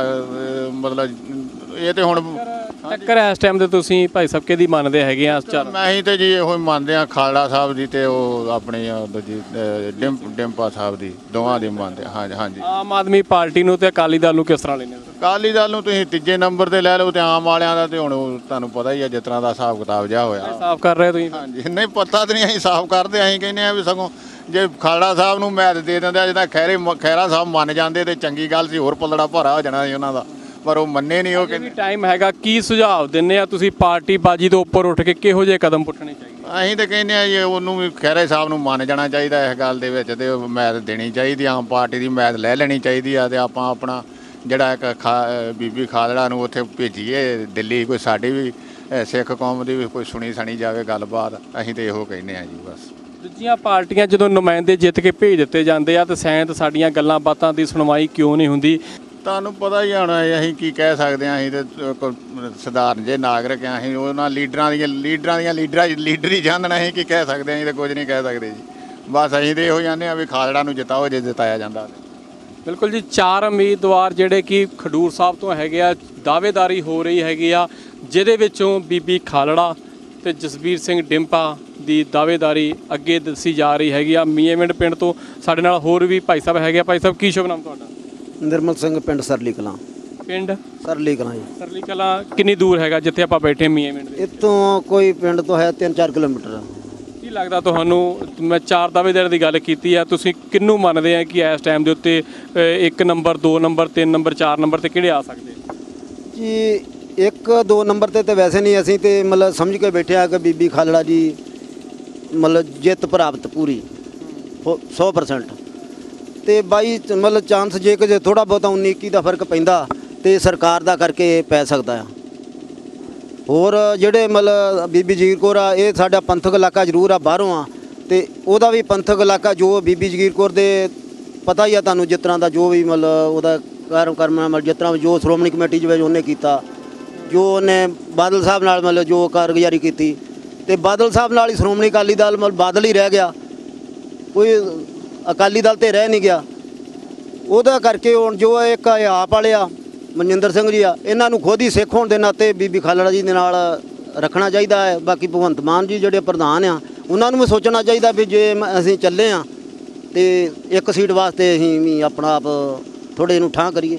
ਮਤਲਬ ਇਹ ਤੇ ਹੁਣ ਟੱਕਰ ਇਸ ਟਾਈਮ ਤੇ ਤੁਸੀਂ ਭਾਈ ਸਾਹਿਬ ਕਿਹਦੀ ਮੰਨਦੇ ਹੈਗੇ ਆ? ਅਸੀਂ ਤੇ ਜੀ ਇਹੋ ਹੀ ਮੰਨਦੇ ਆ, ਖਾਲੜਾ ਸਾਹਿਬ ਦੀ ਤੇ ਉਹ ਆਪਣੀ ਦੂਜੀ ਡਿੰਪਾ ਸਾਹਿਬ ਦੀ, ਦੋਵਾਂ ਦੀ ਮੰਨਦੇ। ਹਾਂਜੀ। ਆਮ ਆਦਮੀ ਪਾਰਟੀ ਨੂੰ ਤੇ ਅਕਾਲੀ ਦਲ ਨੂੰ ਕਿਸ ਤਰ੍ਹਾਂ ਲੈਂਦੇ? ਅਕਾਲੀ ਦਲ ਨੂੰ ਤੁਸੀਂ ਤੀਜੇ ਨੰਬਰ ਤੇ ਲੈ ਲਓ ਤੇ ਆਮ ਵਾਲਿਆਂ ਦਾ ਤੇ ਹੁਣ ਤੁਹਾਨੂੰ ਪਤਾ ਹੀ ਆ ਜਿਸ ਤਰ੍ਹਾਂ ਦਾ ਹਿਸਾਬ ਕਿਤਾਬ ਜਿਹਾ ਹੋਇਆ। ਸਾਫ਼ ਕਰ ਰਹੇ ਤੁਸੀਂ? ਹਾਂਜੀ, ਨਹੀਂ ਪਤਾ ਤਾਂ ਨਹੀਂ, ਅਸੀਂ ਸਾਫ਼ ਕਰਦੇ। ਅਸੀਂ ਕਹਿੰਦੇ ਆ ਵੀ ਸਗੋਂ ਜੇ ਖਾਲੜਾ ਸਾਹਿਬ ਨੂੰ ਮੈਦ ਦੇ ਦਿੰਦੇ ਆ, ਜਿੱਦਾਂ ਖਹਿਰਾ ਸਾਹਿਬ ਮੰਨ ਜਾਂਦੇ ਤੇ ਚੰਗੀ ਗੱਲ ਸੀ, ਹੋਰ ਪੱਲੜਾ ਭਾਰਾ ਹੋ ਜਾਣਾ ਸੀ ਉਹਨਾਂ ਦਾ, ਪਰ ਉਹ ਮੰਨੇ ਨਹੀਂ। ਉਹ ਕਹਿੰਦੇ ਟਾਈਮ ਹੈਗਾ। ਕੀ ਸੁਝਾਅ ਦਿੰਦੇ ਆ ਤੁਸੀਂ ਪਾਰਟੀ ਬਾਜੀ ਤੋਂ ਉੱਪਰ ਉੱਠ ਕੇ ਕਿਹੋ ਜਿਹੇ ਕਦਮ ਪੁੱਟਣੇ ਚਾਹੀਦੇ? ਅਸੀਂ ਤਾਂ ਕਹਿੰਦੇ ਆ ਜੀ ਉਹਨੂੰ ਵੀ ਖਹਿਰੇ ਸਾਹਿਬ ਨੂੰ ਮੰਨ ਜਾਣਾ ਚਾਹੀਦਾ ਇਸ ਗੱਲ ਦੇ ਵਿੱਚ, ਤੇ ਮੈਦ ਦੇਣੀ ਚਾਹੀਦੀ, ਆਮ ਪਾਰਟੀ ਦੀ ਮੈਦ ਲੈ ਲੈਣੀ ਚਾਹੀਦੀ ਆ। ਤੇ ਆਪਾਂ ਆਪਣਾ ਜਿਹੜਾ ਇੱਕ ਬੀਬੀ ਖਾਲੜਾ ਨੂੰ ਉੱਥੇ ਭੇਜੀਏ ਦਿੱਲੀ, ਕੋਈ ਸਾਡੀ ਵੀ ਸਿੱਖ ਕੌਮ ਦੀ ਵੀ ਕੋਈ ਸੁਣੀ ਸਣੀ ਜਾਵੇ ਗੱਲਬਾਤ। ਅਸੀਂ ਤਾਂ ਇਹੋ ਕਹਿੰਦੇ ਆ ਜੀ ਬਸ। ਦੂਜੀਆਂ ਪਾਰਟੀਆਂ ਜਦੋਂ ਨੁਮਾਇੰਦੇ ਜਿੱਤ ਕੇ ਭੇਜ ਦਿੱਤੇ ਜਾਂਦੇ ਆ ਤੇ ਸੈਂਤ ਸਾਡੀਆਂ ਗੱਲਾਂ ਬਾਤਾਂ ਦੀ ਸੁਣਵਾਈ ਕਿਉਂ ਨਹੀਂ ਹੁੰਦੀ? ਤੁਹਾਨੂੰ ਪਤਾ ਹੀ ਹੋਣਾ, ਅਸੀਂ ਕੀ ਕਹਿ ਸਕਦੇ ਹਾਂ। ਅਸੀਂ ਤਾਂ ਸਧਾਰਨ ਜੇ ਨਾਗਰਿਕ ਹਾਂ, ਅਸੀਂ ਉਹਨਾਂ ਲੀਡਰ ਹੀ ਜਾਣਨਾ, ਅਸੀਂ ਕੀ ਕਹਿ ਸਕਦੇ ਹਾਂ? ਅਸੀਂ ਤਾਂ ਕੁਝ ਨਹੀਂ ਕਹਿ ਸਕਦੇ ਜੀ। ਬਸ ਅਸੀਂ ਤਾਂ ਇਹੋ ਜਾਂਦੇ ਹਾਂ ਵੀ ਖਾਲੜਾ ਨੂੰ ਜਿਤਾਓ ਜੇ ਜਿਤਾਇਆ ਜਾਂਦਾ। ਬਿਲਕੁਲ ਜੀ, 4 ਉਮੀਦਵਾਰ ਜਿਹੜੇ ਕਿ ਖਡੂਰ ਸਾਹਿਬ ਤੋਂ ਹੈਗੇ ਆ, ਦਾਅਵੇਦਾਰੀ ਹੋ ਰਹੀ ਹੈਗੀ ਆ, ਜਿਹਦੇ ਵਿੱਚੋਂ ਬੀਬੀ ਖਾਲੜਾ ਤੇ ਜਸਬੀਰ ਸਿੰਘ ਡਿੰਪਾ ਦੀ ਦਾਅਵੇਦਾਰੀ ਅੱਗੇ ਦੱਸੀ ਜਾ ਰਹੀ ਹੈਗੀ ਆ। ਮੀਆਂਵਿੰਡ ਪਿੰਡ ਤੋਂ ਸਾਡੇ ਨਾਲ ਹੋਰ ਵੀ ਭਾਈ ਸਾਹਿਬ ਹੈਗੇ ਆ। ਭਾਈ ਸਾਹਿਬ, ਕੀ ਸ਼ੁਭ ਨਾਮ ਤੁਹਾਡਾ? ਨਿਰਮਲ ਸਿੰਘ, ਪਿੰਡ ਸਰਲੀ ਕਲਾਂ। ਪਿੰਡ ਸਰਲੀ ਕਲਾਂ ਜੀ। ਸਰਲੀ ਕਲਾਂ ਕਿੰਨੀ ਦੂਰ ਹੈਗਾ ਜਿੱਥੇ ਆਪਾਂ ਬੈਠੇ ਮੀਆਂਵਿੰਡ ਦੇ? ਇੱਥੋਂ ਕੋਈ ਪਿੰਡ ਤੋਂ ਹੈ 3-4 ਕਿਲੋਮੀਟਰ। ਕੀ ਲੱਗਦਾ ਤੁਹਾਨੂੰ? ਮੈਂ 4 ਦਾਅਵੇਦਾਰ ਦੀ ਗੱਲ ਕੀਤੀ ਆ, ਤੁਸੀਂ ਕਿਹਨੂੰ ਮੰਨਦੇ ਆ ਕਿ ਇਸ ਟਾਈਮ ਦੇ ਉੱਤੇ 1 ਨੰਬਰ, 2 ਨੰਬਰ, 3 ਨੰਬਰ, 4 ਨੰਬਰ ਤੇ ਕਿਹੜੇ ਆ ਸਕਦੇ ਜੀ? 1-2 ਨੰਬਰ ਤੇ ਵੈਸੇ ਨਹੀਂ, ਅਸੀਂ ਤੇ ਮਤਲਬ ਸਮਝ ਕੇ ਬੈਠੇ ਆ ਕਿ ਬੀਬੀ ਖਾਲੜਾ ਜੀ ਮਤਲਬ ਜਿੱਤ ਪ੍ਰਾਪਤ ਪੂਰੀ 100%। ਤੇ ਬਾਈ ਮਤਲਬ ਚਾਂਸ ਜੇ ਕਿ ਥੋੜਾ ਬਹੁਤਾ 19-21 ਦਾ ਫਰਕ ਪੈਂਦਾ ਤੇ ਸਰਕਾਰ ਦਾ ਕਰਕੇ ਪੈ ਸਕਦਾ ਆ। ਹੋਰ ਜਿਹੜੇ ਮਤਲਬ ਬੀਬੀ ਜਗੀਰ ਕੌਰ ਆ, ਇਹ ਸਾਡਾ ਪੰਥਕ ਇਲਾਕਾ ਜ਼ਰੂਰ ਆ, ਬਾਹਰੋਂ ਆ, ਤੇ ਉਹਦਾ ਵੀ ਪੰਥਕ ਇਲਾਕਾ ਜੋ ਬੀਬੀ ਜਗੀਰ ਕੌਰ ਦੇ ਪਤਾ ਹੀ ਆ ਤੁਹਾਨੂੰ, ਜਿਸ ਤਰ੍ਹਾਂ ਦਾ ਜੋ ਵੀ ਮਤਲਬ ਉਹਦਾ ਕਰਮ ਮਤਲਬ ਜਿਸ ਤਰ੍ਹਾਂ ਜੋ ਸ਼੍ਰੋਮਣੀ ਕਮੇਟੀ ਵਿੱਚ ਉਹਨੇ ਕੀਤਾ, ਜੋ ਉਹਨੇ ਬਾਦਲ ਸਾਹਿਬ ਨਾਲ ਮਤਲਬ ਜੋ ਕਾਰਗੁਜ਼ਾਰੀ ਕੀਤੀ, ਤੇ ਬਾਦਲ ਸਾਹਿਬ ਨਾਲ ਹੀ ਸ਼੍ਰੋਮਣੀ ਅਕਾਲੀ ਦਲ ਮਤਲਬ ਬਾਦਲ ਹੀ ਰਹਿ ਗਿਆ, ਕੋਈ ਅਕਾਲੀ ਦਲ ਤੇ ਰਹਿ ਨਹੀਂ ਗਿਆ। ਉਹਦਾ ਕਰਕੇ ਹੁਣ ਜੋ ਇੱਕ ਆਪ ਵਾਲੇ ਆ ਮਨਜਿੰਦਰ ਸਿੰਘ ਜੀ ਆ, ਇਹਨਾਂ ਨੂੰ ਖੁਦ ਹੀ ਸਿੱਖ ਹੋਣ ਦੇ ਨਾਤੇ ਬੀਬੀ ਖਾਲੜਾ ਜੀ ਦੇ ਨਾਲ ਰੱਖਣਾ ਚਾਹੀਦਾ ਹੈ। ਬਾਕੀ ਭਗਵੰਤ ਮਾਨ ਜੀ ਜਿਹੜੇ ਪ੍ਰਧਾਨ ਆ, ਉਹਨਾਂ ਨੂੰ ਵੀ ਸੋਚਣਾ ਚਾਹੀਦਾ ਵੀ ਜੇ ਅਸੀਂ ਚੱਲੇ ਆ ਤੇ 1 ਸੀਟ ਵਾਸਤੇ ਅਸੀਂ ਵੀ ਆਪਣਾ ਆਪ ਥੋੜ੍ਹੇ ਇਹਨੂੰ ਠਾਂ ਕਰੀਏ।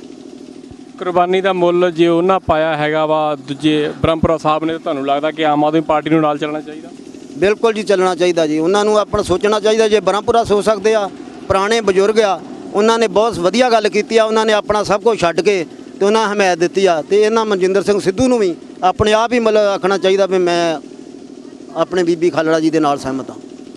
ਕੁਰਬਾਨੀ ਦਾ ਮੁੱਲ ਜੇ ਉਹਨਾਂ ਪਾਇਆ ਹੈਗਾ ਵਾ ਦੂਜੇ ਬ੍ਰਹਮਪੁਰਾ ਸਾਹਿਬ ਨੇ, ਤੁਹਾਨੂੰ ਲੱਗਦਾ ਕਿ ਆਮ ਆਦਮੀ ਪਾਰਟੀ ਨੂੰ ਨਾਲ ਚੱਲਣਾ ਚਾਹੀਦਾ? ਬਿਲਕੁਲ ਜੀ, ਚੱਲਣਾ ਚਾਹੀਦਾ ਜੀ। ਉਹਨਾਂ ਨੂੰ ਆਪਣਾ ਸੋਚਣਾ ਚਾਹੀਦਾ। ਜੇ ਬ੍ਰਹਮਪੁਰਾ ਸੋਚ ਸਕਦੇ ਆ, ਪੁਰਾਣੇ ਬਜ਼ੁਰਗ ਆ, ਉਹਨਾਂ ਨੇ ਬਹੁਤ ਵਧੀਆ ਗੱਲ ਕੀਤੀ ਆ, ਉਹਨਾਂ ਨੇ ਆਪਣਾ ਸਭ ਕੁਝ ਛੱਡ ਕੇ ਤੇ ਉਹਨਾਂ ਹਮਾਇਤ ਦਿੱਤੀ ਆ। ਤੇ ਇਹਨਾਂ ਮਨਜਿੰਦਰ ਸਿੰਘ ਸਿੱਧੂ ਨੂੰ ਵੀ ਆਪਣੇ ਆਪ ਹੀ ਮਤਲਬ ਆਖਣਾ ਚਾਹੀਦਾ ਵੀ ਮੈਂ ਆਪਣੇ ਬੀਬੀ ਖਾਲੜਾ ਜੀ ਦੇ ਨਾਲ ਸਹਿਮਤ ਹਾਂ।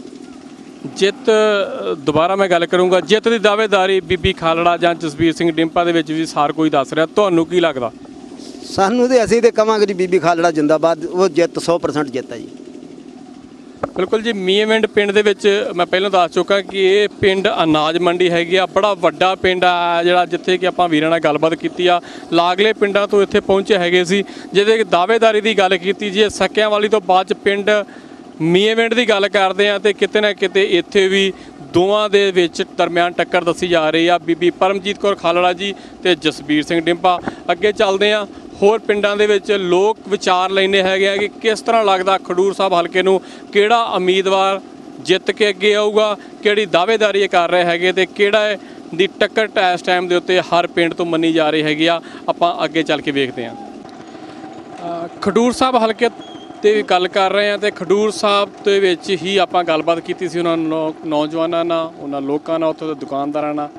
ਜਿੱਤ ਦੁਬਾਰਾ ਮੈਂ ਗੱਲ ਕਰੂੰਗਾ, ਜਿੱਤ ਦੀ ਦਾਅਵੇਦਾਰੀ ਬੀਬੀ ਖਾਲੜਾ ਜਾਂ ਜਸਬੀਰ ਸਿੰਘ ਡਿੰਪਾ ਦੇ ਵਿੱਚ ਵੀ ਸਾਰ ਕੋਈ ਦੱਸ ਰਿਹਾ, ਤੁਹਾਨੂੰ ਕੀ ਲੱਗਦਾ? ਸਾਨੂੰ ਤੇ ਅਸੀਂ ਤੇ ਕਵਾਂਗੇ ਜੀ ਬੀਬੀ ਖਾਲੜਾ ਜਿੰਦਾਬਾਦ, ਉਹ ਜਿੱਤ 100% ਜਿੱਤ ਹੈ ਜੀ। ਬਿਲਕੁਲ ਜੀ, ਮੀਆਂਵਿੰਡ ਪਿੰਡ ਦੇ ਵਿੱਚ ਮੈਂ ਪਹਿਲਾਂ ਦੱਸ ਚੁੱਕਾ ਕਿ ਇਹ ਪਿੰਡ ਅਨਾਜ ਮੰਡੀ ਹੈਗੀ ਆ, ਬੜਾ ਵੱਡਾ ਪਿੰਡ ਆ ਜਿਹੜਾ, ਜਿੱਥੇ ਕਿ ਆਪਾਂ ਵੀਰਾਂ ਨਾਲ ਗੱਲਬਾਤ ਕੀਤੀ ਆ, ਲਾਗਲੇ ਪਿੰਡਾਂ ਤੋਂ ਇੱਥੇ ਪਹੁੰਚੇ ਹੈਗੇ ਸੀ, ਜਿਹਦੇ ਦਾਅਵੇਦਾਰੀ ਦੀ ਗੱਲ ਕੀਤੀ ਜੀ। ਸਕਿਆਂ ਵਾਲੀ ਤੋਂ ਬਾਅਦ 'ਚ ਪਿੰਡ ਮੀਆਂਵਿੰਡ ਦੀ ਗੱਲ ਕਰਦੇ ਆ ਤੇ ਕਿਤੇ ਨਾ ਕਿਤੇ ਇੱਥੇ ਵੀ ਦੋਵਾਂ ਦੇ ਵਿੱਚ ਦਰਮਿਆਨ ਟੱਕਰ ਦੱਸੀ ਜਾ ਰਹੀ ਆ, ਬੀਬੀ ਪਰਮਜੀਤ ਕੌਰ ਖਾਲੜਾ ਜੀ ਤੇ ਜਸਬੀਰ ਸਿੰਘ ਡਿੰਪਾ। ਅੱਗੇ ਚੱਲਦੇ ਆ, ਹੋਰ ਪਿੰਡਾਂ ਦੇ ਵਿੱਚ ਲੋਕ ਵਿਚਾਰ ਲੈਂਦੇ ਹੈਗੇ ਆ ਕਿ ਕਿਸ ਤਰ੍ਹਾਂ ਲੱਗਦਾ ਖਡੂਰ ਸਾਹਿਬ ਹਲਕੇ ਨੂੰ, ਕਿਹੜਾ ਉਮੀਦਵਾਰ ਜਿੱਤ ਕੇ ਅੱਗੇ ਆਊਗਾ, ਕਿਹੜੀ ਦਾਅਵੇਦਾਰੀ ਕਰ ਰਹੇ ਹੈਗੇ ਤੇ ਕਿਹੜਾ ਦੀ ਟੱਕਰ ਇਸ ਟਾਈਮ ਦੇ ਉੱਤੇ ਹਰ ਪਿੰਡ ਤੋਂ ਮੰਨੀ ਜਾ ਰਹੀ ਹੈਗੀ ਆ। ਆਪਾਂ ਅੱਗੇ ਚੱਲ ਕੇ ਵੇਖਦੇ ਹਾਂ। ਖਡੂਰ ਸਾਹਿਬ ਹਲਕੇ ਤੇ ਵੀ ਗੱਲ ਕਰ ਰਹੇ ਹਾਂ ਤੇ ਖਡੂਰ ਸਾਹਿਬ ਦੇ ਵਿੱਚ ਹੀ ਆਪਾਂ ਗੱਲਬਾਤ ਕੀਤੀ ਸੀ ਉਹਨਾਂ ਨੌਜਵਾਨਾਂ ਨਾਲ, ਉਹਨਾਂ ਲੋਕਾਂ ਨਾਲ, ਉੱਥੋਂ ਦੇ ਦੁਕਾਨਦਾਰਾਂ ਨਾਲ।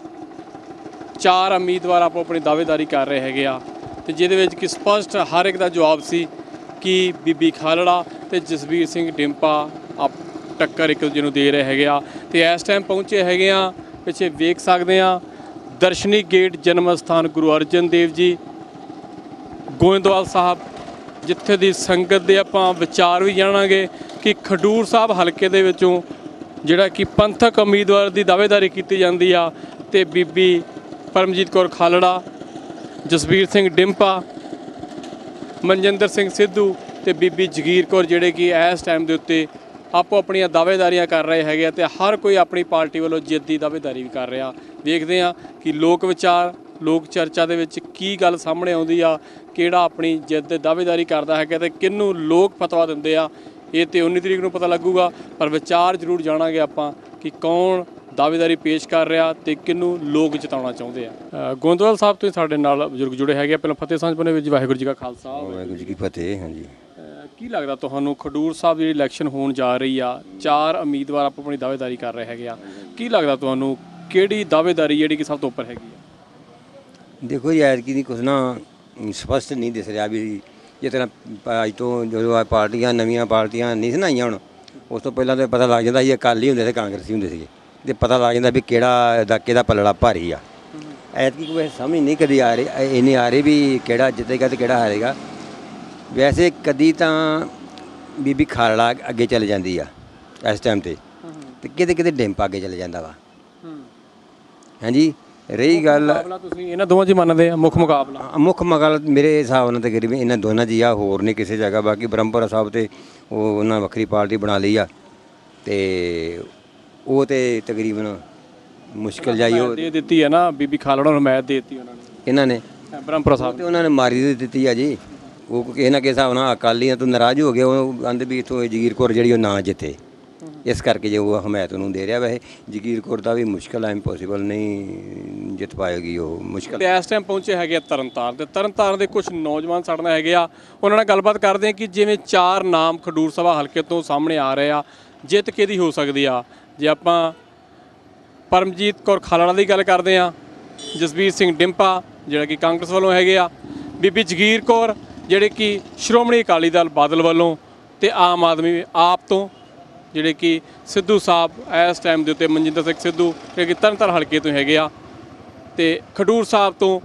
4 ਉਮੀਦਵਾਰ ਆਪੋ ਆਪਣੀ ਦਾਅਵੇਦਾਰੀ ਕਰ ਰਹੇ ਹੈਗੇ ਆ ਤੇ ਜਿਹਦੇ ਵਿੱਚ ਕਿ ਸਪਸ਼ਟ ਹਰ ਇੱਕ ਦਾ ਜਵਾਬ ਸੀ ਕਿ ਬੀਬੀ ਖਾਲੜਾ ਤੇ ਜਸਬੀਰ ਸਿੰਘ ਡਿੰਪਾ ਟੱਕਰ ਇੱਕ ਦੂਜੇ ਨੂੰ ਦੇ ਰਹੇ ਹੈਗੇ ਆ। ਤੇ ਇਸ ਟਾਈਮ ਪਹੁੰਚੇ ਹੈਗੇ ਆ, ਪਿੱਛੇ ਵੇਖ ਸਕਦੇ ਆ, ਦਰਸ਼ਨੀ ਗੇਟ ਜਨਮ ਸਥਾਨ ਗੁਰੂ ਅਰਜਨ ਦੇਵ ਜੀ ਗੋਇੰਦਵਾਲ ਸਾਹਿਬ, ਜਿੱਥੇ ਦੀ ਸੰਗਤ ਦੇ ਆਪਾਂ ਵਿਚਾਰ ਵੀ ਜਾਣਾਂਗੇ ਕਿ ਖਡੂਰ ਸਾਹਿਬ ਹਲਕੇ ਦੇ ਵਿੱਚੋਂ ਜਿਹੜਾ ਕਿ ਪੰਥਕ ਉਮੀਦਵਾਰ ਦੀ ਦਾਅਵੇਦਾਰੀ ਕੀਤੀ ਜਾਂਦੀ ਆ ਤੇ ਬੀਬੀ ਪਰਮਜੀਤ ਕੌਰ ਖਾਲੜਾ, ਜਸਬੀਰ ਸਿੰਘ ਡਿੰਪਾ, ਮਨਜਿੰਦਰ ਸਿੰਘ ਸਿੱਧੂ ਤੇ ਬੀਬੀ ਜਗੀਰ ਕੌਰ ਜਿਹੜੇ ਕਿ ਇਸ ਟਾਈਮ ਦੇ ਉੱਤੇ ਆਪੋ ਆਪਣੀਆਂ ਦਾਅਵੇਦਾਰੀਆਂ ਕਰ ਰਹੇ ਹੈਗੇ ਆ ਤੇ ਹਰ ਕੋਈ ਆਪਣੀ ਪਾਰਟੀ ਵੱਲੋਂ ਜਿੱਤ ਦੀ ਦਾਅਵੇਦਾਰੀ ਵੀ ਕਰ ਰਿਹਾ। ਵੇਖਦੇ ਆ ਕਿ ਲੋਕ ਵਿਚਾਰ, ਲੋਕ ਚਰਚਾ ਦੇ ਵਿੱਚ ਕੀ ਗੱਲ ਸਾਹਮਣੇ ਆਉਂਦੀ ਆ, ਕਿਹੜਾ ਆਪਣੀ ਜਿੱਤ ਦੀ ਦਾਅਵੇਦਾਰੀ ਕਰਦਾ ਹੈਗਾ ਤੇ ਕਿਹਨੂੰ ਲੋਕ ਫਤਵਾ ਦਿੰਦੇ ਆ। ਇਹ ਤੇ 19 ਤਰੀਕ ਨੂੰ ਪਤਾ ਲੱਗੂਗਾ, ਪਰ ਵਿਚਾਰ ਜ਼ਰੂਰ ਜਾਣਾਂਗੇ ਆਪਾਂ ਕਿ ਕੌਣ ਦਾਅਵੇਦਾਰੀ ਪੇਸ਼ ਕਰ ਰਿਹਾ ਤੇ ਕਿਹਨੂੰ ਲੋਕ ਜਿਤਾਉਣਾ ਚਾਹੁੰਦੇ ਆ। ਗੋਇੰਦਵਾਲ ਸਾਹਿਬ ਤੋਂ ਸਾਡੇ ਨਾਲ ਬਜ਼ੁਰਗ ਜੁੜੇ ਹੈਗੇ ਆ। ਪਹਿਲਾਂ ਫਤਿਹ ਸਾਂਝ ਪਾਉਂਦੇ ਵਿੱਚ ਵਾਹਿਗੁਰੂ ਜੀ ਕਾ ਖਾਲਸਾ, ਵਾਹਿਗੁਰੂ ਜੀ ਕੀ ਫਤਿਹ। ਹਾਂਜੀ, ਕੀ ਲੱਗਦਾ ਤੁਹਾਨੂੰ ਖਡੂਰ ਸਾਹਿਬ ਦੀ ਇਲੈਕਸ਼ਨ ਹੋਣ ਜਾ ਰਹੀ ਆ, 4 ਉਮੀਦਵਾਰ ਆਪੋ ਆਪਣੀ ਦਾਅਵੇਦਾਰੀ ਕਰ ਰਹੇ ਹੈਗੇ ਆ, ਕੀ ਲੱਗਦਾ ਤੁਹਾਨੂੰ ਕਿਹੜੀ ਦਾਅਵੇਦਾਰੀ ਜਿਹੜੀ ਕਿ ਸਭ ਤੋਂ ਉੱਪਰ ਹੈਗੀ ਆ? ਦੇਖੋ ਜੀ, ਐਤਕੀ ਦੀ ਕੁਛ ਨਾ ਸਪਸ਼ਟ ਨਹੀਂ ਦਿਸ ਰਿਹਾ ਵੀ ਜਿਸ ਤਰ੍ਹਾਂ ਅੱਜ ਤੋਂ ਜਦੋਂ ਪਾਰਟੀਆਂ ਨਵੀਆਂ ਪਾਰਟੀਆਂ ਨਹੀਂ ਸੀ ਨਾ ਆਈਆਂ, ਹੁਣ ਉਸ ਤੋਂ ਪਹਿਲਾਂ ਤਾਂ ਪਤਾ ਲੱਗ ਜਾਂਦਾ ਸੀ ਅਕਾਲੀ ਹੁੰਦੇ ਸੀ, ਕਾਂਗਰਸੀ ਹੁੰਦੇ ਸੀਗੇ, ਤੇ ਪਤਾ ਲੱਗ ਜਾਂਦਾ ਵੀ ਕਿਹਦਾ ਪਲੜਾ ਭਾਰੀ ਆ। ਐਤਕੀ ਕੋਈ ਸਮਝ ਨਹੀਂ ਕਦੀ ਆ ਰਹੀ, ਇਹ ਨਹੀਂ ਆ ਰਹੀ ਵੀ ਕਿਹੜਾ ਜਿੱਤੇਗਾ ਤੇ ਕਿਹੜਾ ਹਾਰੇਗਾ। ਵੈਸੇ ਕਦੀ ਤਾਂ ਬੀਬੀ ਖਾਲੜਾ ਅੱਗੇ ਚੱਲ ਜਾਂਦੀ ਆ ਇਸ ਟਾਈਮ ਤੇ ਕਿਤੇ ਕਿਤੇ ਡਿੰਪਾ ਅੱਗੇ ਚੱਲ ਜਾਂਦਾ ਵਾ। ਹਾਂਜੀ, ਰਹੀ ਗੱਲ ਤੁਸੀਂ ਇਹਨਾਂ ਦੋਵਾਂ 'ਚ ਮੰਨਦੇ ਆ ਮੁੱਖ ਮੁਕਾਬਲਾ ਮੇਰੇ ਹਿਸਾਬ ਨਾਲ ਤਕਰੀਬਨ ਇਹਨਾਂ ਦੋਨਾਂ 'ਚ ਆ, ਹੋਰ ਨਹੀਂ ਕਿਸੇ ਜਗ੍ਹਾ। ਬਾਕੀ ਬ੍ਰਹਮਪੁਰਾ ਸਾਹਿਬ ਤੇ ਉਹਨਾਂ ਵੱਖਰੀ ਪਾਰਟੀ ਬਣਾ ਲਈ ਆ ਤੇ ਉਹ ਤੇ ਤਕਰੀਬਨ ਮੁਸ਼ਕਲ ਜਾਈ ਉਹ ਦੇ ਦਿੱਤੀ ਹੈ ਨਾ ਬੀਬੀ ਖਾਲੜਾ ਨੂੰ ਹਮਾਇਤ ਦੇ ਦਿੱਤੀ ਇਹਨਾਂ ਨੇ ਬ੍ਰਹਮਪੁਰਾ ਸਾਹਿਬ ਤੇ ਉਹਨਾਂ ਨੇ ਮਾਰੀ ਦੇ ਦਿੱਤੀ ਆ ਜੀ। ਉਹ ਕਿਸੇ ਨਾ ਕਿਸੇ ਹਿਸਾਬ ਨਾਲ ਅਕਾਲੀਆਂ ਤੋਂ ਨਾਰਾਜ਼ ਹੋ ਗਏ। ਉਹ ਆਂਦੇ ਵੀ ਇੱਥੋਂ ਜਗੀਰ ਕੌਰ ਜਿਹੜੀ ਉਹ ਨਾ ਜਿੱਤੇ, ਇਸ ਕਰਕੇ ਜੇ ਉਹ ਹਮਾਇਤ ਨੂੰ ਦੇ ਰਿਹਾ। ਵੈਸੇ ਜਗੀਰ ਕੌਰ ਦਾ ਵੀ ਮੁਸ਼ਕਲ ਹੈ, ਇੰਪੋਸੀਬਲ ਨਹੀਂ ਜਿੱਤ ਪਾਏਗੀ ਉਹ, ਮੁਸ਼ਕਲ। ਤੇ ਇਸ ਟਾਈਮ ਪਹੁੰਚੇ ਹੈਗੇ ਆ ਤਰਨਤਾਰਨ ਤੇ ਤਰਨਤਾਰਨ ਦੇ ਕੁਝ ਨੌਜਵਾਨ ਸਾਡੇ ਨਾਲ ਹੈਗੇ ਆ, ਉਹਨਾਂ ਨਾਲ ਗੱਲਬਾਤ ਕਰਦੇ ਆ ਕਿ ਜਿਵੇਂ 4 ਨਾਮ ਖਡੂਰ ਸਭਾ ਹਲਕੇ ਤੋਂ ਸਾਹਮਣੇ ਆ ਰਹੇ ਆ, ਜਿੱਤ ਕਿਹਦੀ ਹੋ ਸਕਦੀ ਆ। ਜੇ ਆਪਾਂ ਪਰਮਜੀਤ ਕੌਰ ਖਾਲੜਾ ਦੀ ਗੱਲ ਕਰਦੇ ਆ, ਜਸਬੀਰ ਸਿੰਘ ਡਿੰਪਾ ਜਿਹੜਾ ਕਿ ਕਾਂਗਰਸ ਵੱਲੋਂ ਹੈਗੇ ਆ, ਬੀਬੀ ਜਗੀਰ ਕੌਰ ਜਿਹੜੇ ਕਿ ਸ਼੍ਰੋਮਣੀ ਅਕਾਲੀ ਦਲ ਬਾਦਲ ਵੱਲੋਂ, ਤੇ ਆਮ ਆਦਮੀ ਆਪ ਤੋਂ ਜਿਹੜੇ ਕਿ ਸਿੱਧੂ ਸਾਹਿਬ ਇਸ ਟਾਈਮ ਦੇ ਉੱਤੇ ਮਨਜਿੰਦਰ ਸਿੰਘ ਸਿੱਧੂ ਜਿਹੜੇ ਕਿ ਤਰਨਤਾਰਨ ਹਲਕੇ ਤੋਂ ਹੈਗੇ ਆ, ਤੇ ਖਡੂਰ ਸਾਹਿਬ ਤੋਂ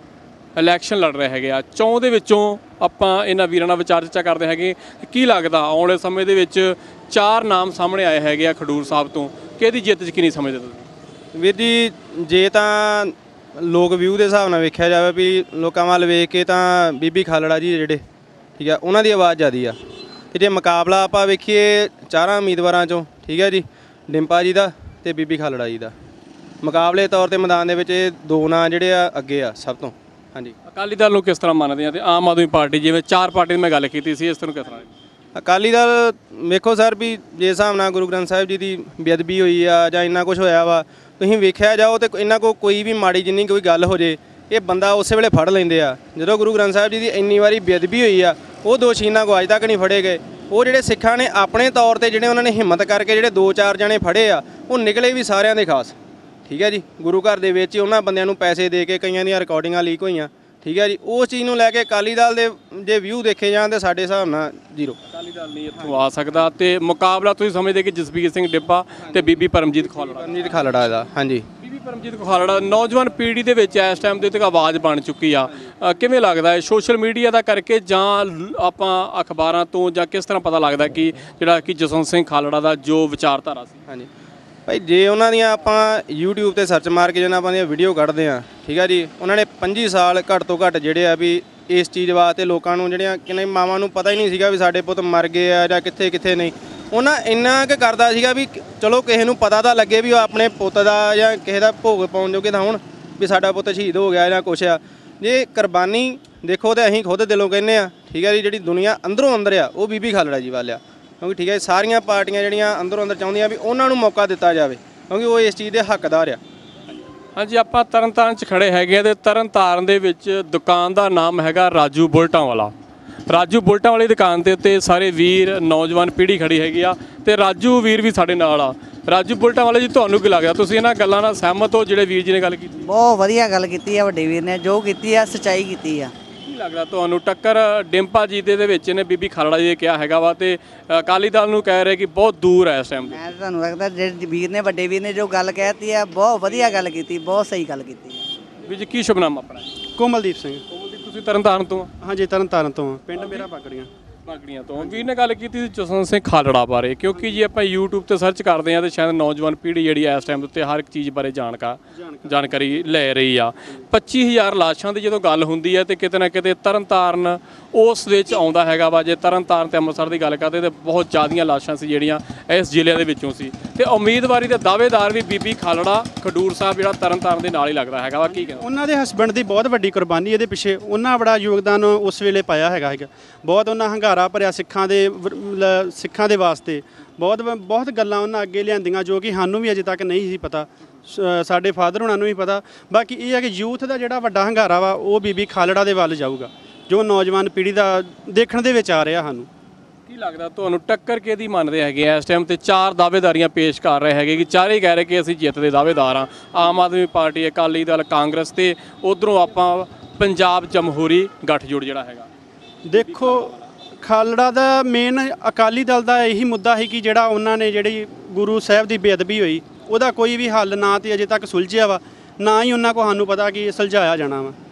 ਇਲੈਕਸ਼ਨ ਲੜ ਰਹੇ ਹੈਗੇ ਆ। ਚੋਂ ਦੇ ਵਿੱਚੋਂ ਆਪਾਂ ਇਹਨਾਂ ਵੀਰਾਂ ਨਾਲ ਵਿਚਾਰ ਚਰਚਾ ਕਰਦੇ ਹੈਗੇ ਕੀ ਲੱਗਦਾ ਆਉਣ ਵਾਲੇ ਸਮੇਂ ਦੇ ਵਿੱਚ 4 ਨਾਮ ਸਾਹਮਣੇ ਆਏ ਹੈਗੇ ਆ ਖਡੂਰ ਸਾਹਿਬ ਤੋਂ, ਕਿਹਦੀ ਜਿੱਤ ਯਕੀਨੀ ਸਮਝਦੇ ਤੁਸੀਂ? ਵੀਰ ਜੀ ਜੇ ਤਾਂ ਲੋਕ ਵਿਊ ਦੇ ਹਿਸਾਬ ਨਾਲ ਵੇਖਿਆ ਜਾਵੇ ਵੀ ਲੋਕਾਂ ਵੱਲ ਵੇਖ ਕੇ ਤਾਂ ਬੀਬੀ ਖਾਲੜਾ ਜੀ ਜਿਹੜੇ ਠੀਕ ਆ ਉਹਨਾਂ ਦੀ ਆਵਾਜ਼ ਜ਼ਿਆਦੀ ਆ। ਤੇ ਜੇ ਮੁਕਾਬਲਾ ਆਪਾਂ ਵੇਖੀਏ 4 ਉਮੀਦਵਾਰਾਂ ਚੋਂ, ਠੀਕ ਹੈ ਜੀ, ਡਿੰਪਾ ਜੀ ਦਾ ਤੇ ਬੀਬੀ ਖਾਲੜਾ ਜੀ ਦਾ, ਮੁਕਾਬਲੇ ਤੌਰ ਤੇ ਮੈਦਾਨ ਦੇ ਵਿੱਚ ਇਹ 2 ਨਾਂ ਜਿਹੜੇ ਆ ਅੱਗੇ ਆ ਸਭ ਤੋਂ। ਹਾਂਜੀ, ਅਕਾਲੀ ਦਲ ਨੂੰ ਕਿਸ ਤਰ੍ਹਾਂ ਮੰਨਦੇ ਆ ਤੇ ਆਮ ਆਦਮੀ ਪਾਰਟੀ, ਜਿਵੇਂ 4 ਪਾਰਟੀ ਦੀ ਮੈਂ ਗੱਲ ਕੀਤੀ ਸੀ, ਇਸ ਤਰ੍ਹਾਂ ਕਿਸ ਤਰ੍ਹਾਂ? ਅਕਾਲੀ ਦਲ ਵੇਖੋ ਸਰ ਵੀ ਜੇ ਹਿਸਾਬ ਨਾਲ ਗੁਰੂ ਗ੍ਰੰਥ ਸਾਹਿਬ ਜੀ ਦੀ ਬੇਅਦਬੀ ਹੋਈ ਆ ਜਾਂ ਇੰਨਾ ਕੁਝ ਹੋਇਆ ਵਾ, ਤੁਸੀਂ ਵੇਖਿਆ ਜਾਓ ਤੇ ਇਹਨਾਂ ਕੋਲ ਕੋਈ ਵੀ ਮਾੜੀ ਜਿੰਨੀ ਕੋਈ ਗੱਲ ਹੋ ਜੇ ਇਹ ਬੰਦਾ ਉਸੇ ਵੇਲੇ ਫੜ ਲੈਂਦੇ ਆ। ਜਦੋਂ ਗੁਰੂ ਗ੍ਰੰਥ ਸਾਹਿਬ ਜੀ ਦੀ ਇੰਨੀ ਵਾਰੀ ਬੇਅਦਬੀ ਹੋਈ ਆ, ਉਹ ਦੋਸ਼ੀ ਇਹਨਾਂ ਕੋਲ ਅੱਜ ਤੱਕ ਨਹੀਂ ਫੜੇ ਗਏ। ਉਹ ਜਿਹੜੇ ਸਿੱਖਾਂ ਨੇ ਆਪਣੇ ਤੌਰ ਤੇ ਜਿਹੜੇ ਉਹਨਾਂ ਨੇ ਹਿੰਮਤ ਕਰਕੇ ਜਿਹੜੇ 2-4 ਜਣੇ ਫੜੇ ਆ, ਉਹ ਨਿਕਲੇ ਵੀ ਸਾਰਿਆਂ ਦੇ ਖਾਸ, ਠੀਕ ਹੈ ਜੀ। ਗੁਰੂ ਘਰ ਦੇ ਵਿੱਚ ਹੀ ਉਹਨਾਂ ਬੰਦਿਆਂ ਨੂੰ ਪੈਸੇ ਦੇ ਕੇ ਕਈਆਂ ਦੀਆਂ ਰਿਕਾਰਡਿੰਗਾਂ ਲੀਕ ਹੋਈਆਂ, ਠੀਕ ਹੈ ਜੀ। ਉਸ ਚੀਜ਼ ਨੂੰ ਲੈ ਕੇ ਅਕਾਲੀ ਦਲ ਦੇ ਜੇ ਵਿਊ ਦੇਖੇ ਜਾਣ ਤਾਂ ਸਾਡੇ ਹਿਸਾਬ ਨਾਲ 0। ਅਕਾਲੀ ਦਲ ਨਹੀਂ ਇੱਥੋਂ ਆ ਸਕਦਾ ਤੇ ਮੁਕਾਬਲਾ ਤੁਸੀਂ ਸਮਝਦੇ ਕਿ ਜਸਬੀਰ ਸਿੰਘ ਡਿੰਪਾ ਤੇ ਬੀਬੀ ਪਰਮਜੀਤ ਖਾਲੜਾ ਦਾ? ਹਾਂਜੀ, ਬੀਬੀ ਪਰਮਜੀਤ ਖਾਲੜਾ ਨੌਜਵਾਨ ਪੀੜ੍ਹੀ ਦੇ ਵਿੱਚ ਇਸ ਟਾਈਮ ਦੇ ਉੱਤੇ ਆਵਾਜ਼ ਬਣ ਚੁੱਕੀ ਆ। ਕਿਵੇਂ ਲੱਗਦਾ ਹੈ ਸੋਸ਼ਲ ਮੀਡੀਆ ਦਾ ਕਰਕੇ ਜਾਂ ਆਪਾਂ ਅਖਬਾਰਾਂ ਤੋਂ, ਜਾਂ ਕਿਸ ਤਰ੍ਹਾਂ ਪਤਾ ਲੱਗਦਾ ਕਿ ਜਿਹੜਾ ਕਿ ਜਸਵੰਤ ਸਿੰਘ ਖਾਲੜਾ ਦਾ ਜੋ ਵਿਚਾਰਧਾਰਾ ਸੀ? ਹਾਂਜੀ ਭਾਈ, ਜੇ ਉਹਨਾਂ ਦੀਆਂ ਆਪਾਂ YouTube ਤੇ ਸਰਚ ਮਾਰ ਕੇ ਜਿਹਨਾਂ ਆਪਾਂ ਦੀਆਂ ਵੀਡੀਓ ਕੱਢਦੇ ਆ, ਠੀਕ ਹੈ ਜੀ, ਉਹਨਾਂ ਨੇ 25 ਸਾਲ ਘੱਟ ਤੋਂ ਘੱਟ ਜਿਹੜੇ ਆ ਵੀ ਇਸ ਚੀਜ਼ ਵਾਸਤੇ ਲੋਕਾਂ ਨੂੰ ਜਿਹੜੀਆਂ ਕਿੰਨੇ ਮਾਵਾਂ ਨੂੰ ਪਤਾ ਹੀ ਨਹੀਂ ਸੀਗਾ ਵੀ ਸਾਡੇ ਪੁੱਤ ਮਰ ਗਏ ਆ ਜਾਂ ਕਿੱਥੇ ਕਿੱਥੇ ਨਹੀਂ। ਉਹਨਾਂ ਇੰਨਾ ਕੁ ਕਰਦਾ ਸੀਗਾ ਵੀ ਚਲੋ ਕਿਸੇ ਨੂੰ ਪਤਾ ਤਾਂ ਲੱਗੇ ਵੀ ਉਹ ਆਪਣੇ ਪੁੱਤ ਦਾ ਜਾਂ ਕਿਸੇ ਦਾ ਭੋਗ ਪਾਉਣ ਜੋਗੇ ਤਾਂ ਹੁਣ ਵੀ ਸਾਡਾ ਪੁੱਤ ਸ਼ਹੀਦ ਹੋ ਗਿਆ ਜਾਂ ਕੁਛ ਆ। ਜੇ ਕੁਰਬਾਨੀ ਦੇਖੋ ਤਾਂ ਅਸੀਂ ਖੁਦ ਦਿਲੋਂ ਕਹਿੰਦੇ ਆ, ਠੀਕ ਹੈ ਜੀ, ਜਿਹੜੀ ਦੁਨੀਆ ਅੰਦਰੋਂ ਅੰਦਰ ਆ ਉਹ ਬੀਬੀ ਖਾਲੜਾ ਜੀ ਵੱਲ ਆ। ਕਿਉਂਕਿ ਠੀਕ ਹੈ ਸਾਰੀਆਂ ਪਾਰਟੀਆਂ ਜਿਹੜੀਆਂ ਅੰਦਰੋਂ ਅੰਦਰ ਚਾਹੁੰਦੀਆਂ ਵੀ ਉਹਨਾਂ ਨੂੰ ਮੌਕਾ ਦਿੱਤਾ ਜਾਵੇ ਕਿਉਂਕਿ ਉਹ ਇਸ ਚੀਜ਼ ਦੇ ਹੱਕਦਾਰ ਆ। ਹਾਂਜੀ, ਆਪਾਂ ਤਰਨਤਾਰਨ 'ਚ ਖੜੇ ਹੈਗੇ ਆ ਤੇ ਤਰਨਤਾਰਨ ਦੇ ਵਿੱਚ ਦੁਕਾਨ ਦਾ ਨਾਮ ਹੈਗਾ ਰਾਜੂ ਬੁਲਟਾਂ ਵਾਲਾ। ਰਾਜੂ ਬੁਲਟਾਂ ਵਾਲੀ ਦੁਕਾਨ ਦੇ ਉੱਤੇ ਸਾਰੇ ਵੀਰ ਨੌਜਵਾਨ ਪੀੜ੍ਹੀ ਖੜੀ ਹੈਗੀ ਆ ਤੇ ਰਾਜੂ ਵੀਰ ਵੀ ਸਾਡੇ ਨਾਲ ਆ। ਰਾਜੂ ਬੁਲਟਾਂ ਵਾਲੇ ਜੀ, ਤੁਹਾਨੂੰ ਕੀ ਲੱਗਦਾ, ਤੁਸੀਂ ਇਹਨਾਂ ਗੱਲਾਂ ਨਾਲ ਸਹਿਮਤ ਹੋ ਜਿਹੜੇ ਵੀਰ ਜੀ ਨੇ ਗੱਲ ਕੀਤੀ? ਬਹੁਤ ਵਧੀਆ ਗੱਲ ਕੀਤੀ ਆ ਵੱਡੇ ਵੀਰ ਨੇ, ਜੋ ਕੀਤੀ ਆ ਸੱਚਾਈ ਕੀਤੀ ਆ। ਕੀ ਲੱਗਦਾ ਤੁਹਾਨੂੰ ਟੱਕਰ ਡਿੰਪਾ ਜੀ ਦੇ ਵਿੱਚ ਨੇ ਬੀਬੀ ਖਾਲੜਾ ਜੀ ਨੇ ਕਿਹਾ ਹੈਗਾ ਵਾ ਤੇ ਅਕਾਲੀ ਦਲ ਨੂੰ ਕਹਿ ਰਹੇ ਕਿ ਬਹੁਤ ਦੂਰ ਹੈ ਇਸ ਟਾਈਮ? ਮੈਂ ਤੁਹਾਨੂੰ ਲੱਗਦਾ ਜਿਹੜੇ ਵੀਰ ਨੇ ਵੱਡੇ ਵੀਰ ਨੇ ਜੋ ਗੱਲ ਕਹਿਤੀ ਆ ਬਹੁਤ ਵਧੀਆ ਗੱਲ ਕੀਤੀ, ਬਹੁਤ ਸਹੀ ਗੱਲ ਕੀਤੀ। ਵੀਰ ਜੀ ਕੀ ਸ਼ੁਭਨਾਮ ਆਪਣਾ? ਕੋਮਲਦੀਪ ਸਿੰਘ। ਤੁਸੀਂ ਤਰਨਤਾਰਨ ਤੋਂ? ਹਾਂਜੀ, ਤਰਨਤਾਰਨ ਤੋਂ, ਪਿੰਡ ਮੇਰਾ ਬਾਗੜੀਆਂ ਤੋਂ। ਵੀਰ ਨੇ ਗੱਲ ਕੀਤੀ ਸੀ ਜਸਵੰਤ ਸਿੰਘ ਖਾਲੜਾ ਬਾਰੇ, ਕਿਉਂਕਿ ਜੇ ਆਪਾਂ YouTube ਤੇ ਸਰਚ ਕਰਦੇ ਹਾਂ ਤਾਂ ਸ਼ਾਇਦ ਨੌਜਵਾਨ ਪੀੜ੍ਹੀ ਜਿਹੜੀ ਇਸ ਟਾਈਮ ਉੱਤੇ ਹਰ ਇੱਕ ਚੀਜ਼ ਬਾਰੇ ਜਾਣਕਾਰੀ ਲੈ ਰਹੀ ਆ। 25000 ਲਾਸ਼ਾਂ ਦੀ ਜਦੋਂ ਗੱਲ ਹੁੰਦੀ ਹੈ ਤੇ ਕਿਤੇ ਨਾ ਕਿਤੇ ਤਰਨਤਾਰਨ ਉਸ ਵਿੱਚ ਆਉਂਦਾ ਹੈਗਾ ਵਾ। ਜੇ ਤਰਨਤਾਰਨ ਤੇ ਅੰਮ੍ਰਿਤਸਰ ਦੀ ਗੱਲ ਕਰਦੇ ਤਾਂ ਬਹੁਤ ਜ਼ਿਆਦੀਆਂ ਲਾਸ਼ਾਂ ਸੀ ਜਿਹੜੀਆਂ ਇਸ ਜ਼ਿਲ੍ਹੇ ਦੇ ਵਿੱਚੋਂ ਸੀ ਤੇ ਉਮੀਦਵਾਰੀ ਦੇ ਦਾਅਵੇਦਾਰ ਵੀ ਬੀਬੀ ਖਾਲੜਾ ਖਡੂਰ ਸਾਹਿਬ ਜਿਹੜਾ ਤਰਨਤਾਰਨ ਦੇ ਨਾਲ ਹੀ ਲੱਗਦਾ ਹੈਗਾ ਵਾ। ਕੀ ਕਹਿੰਦੇ? ਉਹਨਾਂ ਦੇ ਹਸਬੈਂਡ ਦੀ ਬਹੁਤ ਵੱਡੀ ਕੁਰਬਾਨੀ ਇਹਦੇ ਪਿੱਛੇ, ਉਹਨਾਂ ਬੜਾ ਯੋਗਦਾਨ ਉਸ ਵੇਲੇ ਪਾਇਆ ਹੈਗਾ ਬਹੁਤ। ਉਹਨਾਂ ਹੰਗਾਰਾ ਭਰਿਆ ਸਿੱਖਾਂ ਦੇ ਵਾਸਤੇ, ਬਹੁਤ ਗੱਲਾਂ ਉਹਨਾਂ ਅੱਗੇ ਲਿਆਂਦੀਆਂ ਜੋ ਕਿ ਸਾਨੂੰ ਵੀ ਅਜੇ ਤੱਕ ਨਹੀਂ ਸੀ ਪਤਾ, ਸਾਡੇ ਫਾਦਰ ਹੁਣਾਂ ਨੂੰ ਵੀ ਪਤਾ। ਬਾਕੀ ਇਹ ਹੈ ਕਿ ਯੂਥ ਦਾ ਜਿਹੜਾ ਵੱਡਾ ਹੰਗਾਰਾ ਵਾ ਉਹ ਬੀਬੀ ਖਾਲੜਾ ਦੇ ਵੱਲ ਜਾਊਗਾ, ਜੋ ਨੌਜਵਾਨ ਪੀੜ੍ਹੀ ਦਾ ਦੇਖਣ ਦੇ ਵਿੱਚ ਆ ਰਿਹਾ ਸਾਨੂੰ। ਕੀ ਲੱਗਦਾ ਤੁਹਾਨੂੰ ਟੱਕਰ ਕਿਹਦੀ ਮੰਨਦੇ ਹੈਗੇ ਆ ਇਸ ਟਾਈਮ ਤੇ? 4 ਦਾਅਵੇਦਾਰੀਆਂ ਪੇਸ਼ ਕਰ ਰਹੇ ਹੈਗੇ ਕਿ ਚਾਰੇ ਕਹਿ ਰਹੇ ਕਿ ਅਸੀਂ ਜਿੱਤ ਦੇ ਦਾਅਵੇਦਾਰ ਹਾਂ। ਆਮ ਆਦਮੀ ਪਾਰਟੀ, ਅਕਾਲੀ ਦਲ, ਕਾਂਗਰਸ ਤੇ ਉਧਰੋਂ ਆਪਾਂ ਪੰਜਾਬ ਜਮਹੂਰੀ ਗੱਠਜੋੜ ਜਿਹੜਾ ਹੈਗਾ। ਦੇਖੋ, ਖਾਲੜਾ ਦਾ ਮੇਨ ਅਕਾਲੀ ਦਲ ਦਾ ਇਹੀ ਮੁੱਦਾ ਸੀ ਕਿ ਜਿਹੜਾ ਉਹਨਾਂ ਨੇ ਜਿਹੜੀ ਗੁਰੂ ਸਾਹਿਬ ਦੀ ਬੇਅਦਬੀ ਹੋਈ ਉਹਦਾ ਕੋਈ ਵੀ ਹੱਲ ਨਾ ਤੇ ਅਜੇ ਤੱਕ ਸੁਲਝਿਆ ਵਾ, ਨਾ ਹੀ ਉਹਨਾਂ ਕੋਲ ਸਾਨੂੰ ਪਤਾ ਕਿ ਸੁਲਝਾਇਆ ਜਾਣਾ ਵਾ।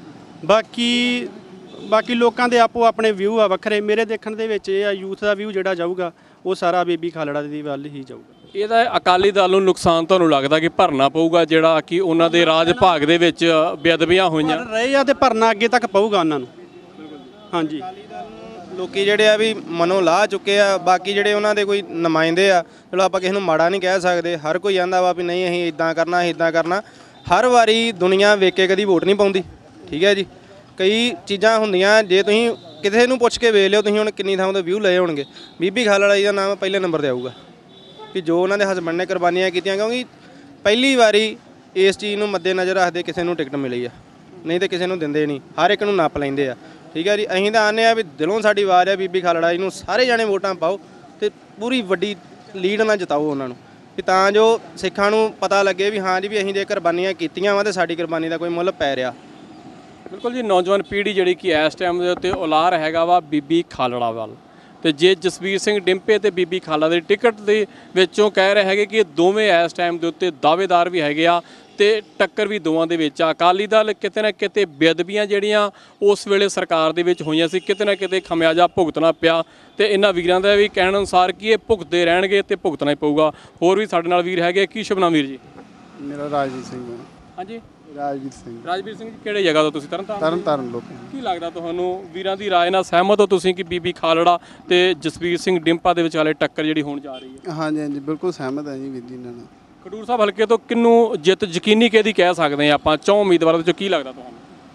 ਬਾਕੀ ਲੋਕਾਂ ਦੇ ਆਪੋ ਆਪਣੇ ਵਿਊ ਆ ਵੱਖਰੇ। ਮੇਰੇ ਦੇਖਣ ਦੇ ਵਿੱਚ ਇਹ ਆ ਯੂਥ ਦਾ ਵਿਊ ਜਿਹੜਾ ਜਾਊਗਾ ਉਹ ਸਾਰਾ ਬੀਬੀ ਖਾਲੜਾ ਦੀ ਵੱਲ ਹੀ ਜਾਊਗਾ। ਇਹਦਾ ਅਕਾਲੀ ਦਲ ਨੂੰ ਨੁਕਸਾਨ ਤੁਹਾਨੂੰ ਲੱਗਦਾ ਕਿ ਭਰਨਾ ਪਊਗਾ ਜਿਹੜਾ ਕਿ ਉਹਨਾਂ ਦੇ ਰਾਜ ਭਾਗ ਦੇ ਵਿੱਚ ਬੇਅਦਬੀਆਂ ਹੋਈਆਂ ਰਹੇ ਆ ਤੇ ਭਰਨਾ ਅੱਗੇ ਤੱਕ ਪਊਗਾ ਉਹਨਾਂ ਨੂੰ? ਹਾਂਜੀ, ਲੋਕੀ ਜਿਹੜੇ ਆ ਵੀ ਮਨੋਂ ਲਾਹ ਚੁੱਕੇ ਆ। ਬਾਕੀ ਜਿਹੜੇ ਉਹਨਾਂ ਦੇ ਕੋਈ ਨੁਮਾਇੰਦੇ ਆ, ਚਲੋ ਆਪਾਂ ਕਿਸੇ ਨੂੰ ਮਾੜਾ ਨਹੀਂ ਕਹਿ ਸਕਦੇ, ਹਰ ਕੋਈ ਆਂਦਾ ਵਾ ਵੀ ਨਹੀਂ ਅਸੀਂ ਇਦਾਂ ਕਰਨਾ ਇਦਾਂ ਕਰਨਾ। ਹਰ ਵਾਰੀ ਦੁਨੀਆ ਵੇਖ ਕੇ ਕਦੀ ਵੋਟ ਨਹੀਂ ਪਾਉਂਦੀ, ਠੀਕ ਹੈ ਜੀ। ਕਈ ਚੀਜ਼ਾਂ ਹੁੰਦੀਆਂ, ਜੇ ਤੁਸੀਂ ਕਿਸੇ ਨੂੰ ਪੁੱਛ ਕੇ ਵੇਖ ਲਿਓ, ਤੁਸੀਂ ਹੁਣ ਕਿੰਨੀ ਥਾਂ ਤੋਂ ਵਿਊ ਲਏ ਹੋਣਗੇ, ਬੀਬੀ ਖਾਲੜਾ ਜੀ ਦਾ ਨਾਮ ਪਹਿਲੇ ਨੰਬਰ 'ਤੇ ਆਊਗਾ ਕਿ ਜੋ ਉਹਨਾਂ ਦੇ ਹਸਬੈਂਡ ਨੇ ਕੁਰਬਾਨੀਆਂ ਕੀਤੀਆਂ, ਕਿਉਂਕਿ ਪਹਿਲੀ ਵਾਰੀ ਇਸ ਚੀਜ਼ ਨੂੰ ਮੱਦੇ ਨਜ਼ਰ ਰੱਖਦੇ ਕਿਸੇ ਨੂੰ ਟਿਕਟ ਮਿਲੀ ਆ, ਨਹੀਂ ਤਾਂ ਕਿਸੇ ਨੂੰ ਦਿੰਦੇ ਨਹੀਂ, ਹਰ ਇੱਕ ਨੂੰ ਨੱਪ ਲੈਂਦੇ ਆ, ਠੀਕ ਹੈ ਜੀ। ਅਸੀਂ ਤਾਂ ਆਉਂਦੇ ਆ ਵੀ ਦਿਲੋਂ ਸਾਡੀ ਆਵਾਜ਼ ਆ ਬੀਬੀ ਖਾਲੜਾ ਜੀ ਨੂੰ ਸਾਰੇ ਜਾਣੇ ਵੋਟਾਂ ਪਾਓ ਅਤੇ ਪੂਰੀ ਵੱਡੀ ਲੀਡ ਨਾਲ ਜਿਤਾਓ ਉਹਨਾਂ ਨੂੰ, ਕਿ ਤਾਂ ਜੋ ਸਿੱਖਾਂ ਨੂੰ ਪਤਾ ਲੱਗੇ ਵੀ ਹਾਂ ਜੀ ਵੀ ਅਸੀਂ ਜੇ ਕੁਰਬਾਨੀਆਂ ਕੀਤੀਆਂ ਵਾ ਅਤੇ ਸਾਡੀ ਕੁਰਬਾਨੀ ਦਾ ਕੋਈ ਮੁੱਲ ਪੈ ਰਿਹਾ। ਬਿਲਕੁਲ ਜੀ, ਨੌਜਵਾਨ ਪੀੜ੍ਹੀ ਜਿਹੜੀ ਕਿ ਇਸ ਟਾਈਮ ਦੇ ਉੱਤੇ ਉਲਾਰ ਹੈਗਾ ਵਾ ਬੀਬੀ ਖਾਲੜਾ ਵੱਲ, ਤੇ ਜੇ ਜਸਵੀਰ ਸਿੰਘ ਡਿੰਪੇ ਤੇ ਬੀਬੀ ਖਾਲੜਾ ਦੀ ਟਿਕਟ ਦੇ ਵਿੱਚੋਂ ਕਹਿ ਰਹੇ ਹੈਗੇ ਕਿ ਇਹ ਦੋਵੇਂ ਇਸ ਟਾਈਮ ਦੇ ਉੱਤੇ ਦਾਅਵੇਦਾਰ ਵੀ ਹੈਗੇ ਆ ਤੇ ਟੱਕਰ ਵੀ ਦੋਵਾਂ ਦੇ ਵਿੱਚ ਆ। ਅਕਾਲੀ ਦਲ ਕਿਤੇ ਨਾ ਕਿਤੇ ਬੇਅਦਬੀਆਂ ਜਿਹੜੀਆਂ ਉਸ ਵੇਲੇ ਸਰਕਾਰ ਦੇ ਵਿੱਚ ਹੋਈਆਂ ਸੀ, ਕਿਤੇ ਨਾ ਕਿਤੇ ਖਮਿਆਜਾ ਭੁਗਤਣਾ ਪਿਆ ਤੇ ਇਹਨਾਂ ਵੀਰਾਂ ਦਾ ਵੀ ਕਹਿਣ ਅਨੁਸਾਰ ਕਿ ਇਹ ਭੁਗਤਦੇ ਰਹਿਣਗੇ ਤੇ ਭੁਗਤਣਾ ਹੀ ਪਊਗਾ। ਹੋਰ ਵੀ ਸਾਡੇ ਨਾਲ ਵੀਰ ਹੈਗੇ, ਕੀ ਸ਼ੁਭ ਨਾਮ ਵੀਰ ਜੀ? ਮੇਰਾ ਰਾਜਵੀਰ ਸਿੰਘ। ਹਾਂਜੀ, ਰਾਜਵੀਰ ਸਿੰਘ। ਰਾਜਵੀਰ ਸਿੰਘ ਜੀ, ਕਿਹੜੇ ਜਗ੍ਹਾ ਤੋਂ ਤੁਸੀਂ? ਤਰਨਤਾਰਨ ਲੋਕ। ਕੀ ਲੱਗਦਾ ਤੁਹਾਨੂੰ, ਵੀਰਾਂ ਦੀ ਰਾਏ ਨਾਲ ਸਹਿਮਤ ਹੋ ਤੁਸੀਂ ਕਿ ਬੀਬੀ ਖਾਲੜਾ ਤੇ ਜਸਵੀਰ ਸਿੰਘ ਡਿੰਪਾ ਦੇ ਵਿਚਾਲੇ ਟੱਕਰ ਜਿਹੜੀ ਹੋਣ ਜਾ ਰਹੀ ਹੈ? ਹਾਂਜੀ ਹਾਂਜੀ, ਬਿਲਕੁਲ ਸਹਿਮਤ ਹਾਂ ਜੀ ਵੀਰ ਜੀ ਇਹਨਾਂ ਨਾਲ। ਖਡੂਰ ਸਾਹਿਬ ਹਲਕੇ ਤੋਂ ਕਿਹਨੂੰ ਜਿੱਤ ਯਕੀਨੀ ਕਿਹਦੀ ਕਹਿ ਸਕਦੇ ਆ ਆਪਾਂ, ਚੌਂ ਉਮੀਦਵਾਰਾਂ ਦੇ ਵਿੱਚੋਂ ਕੀ ਲੱਗਦਾ ਤੁਹਾਨੂੰ?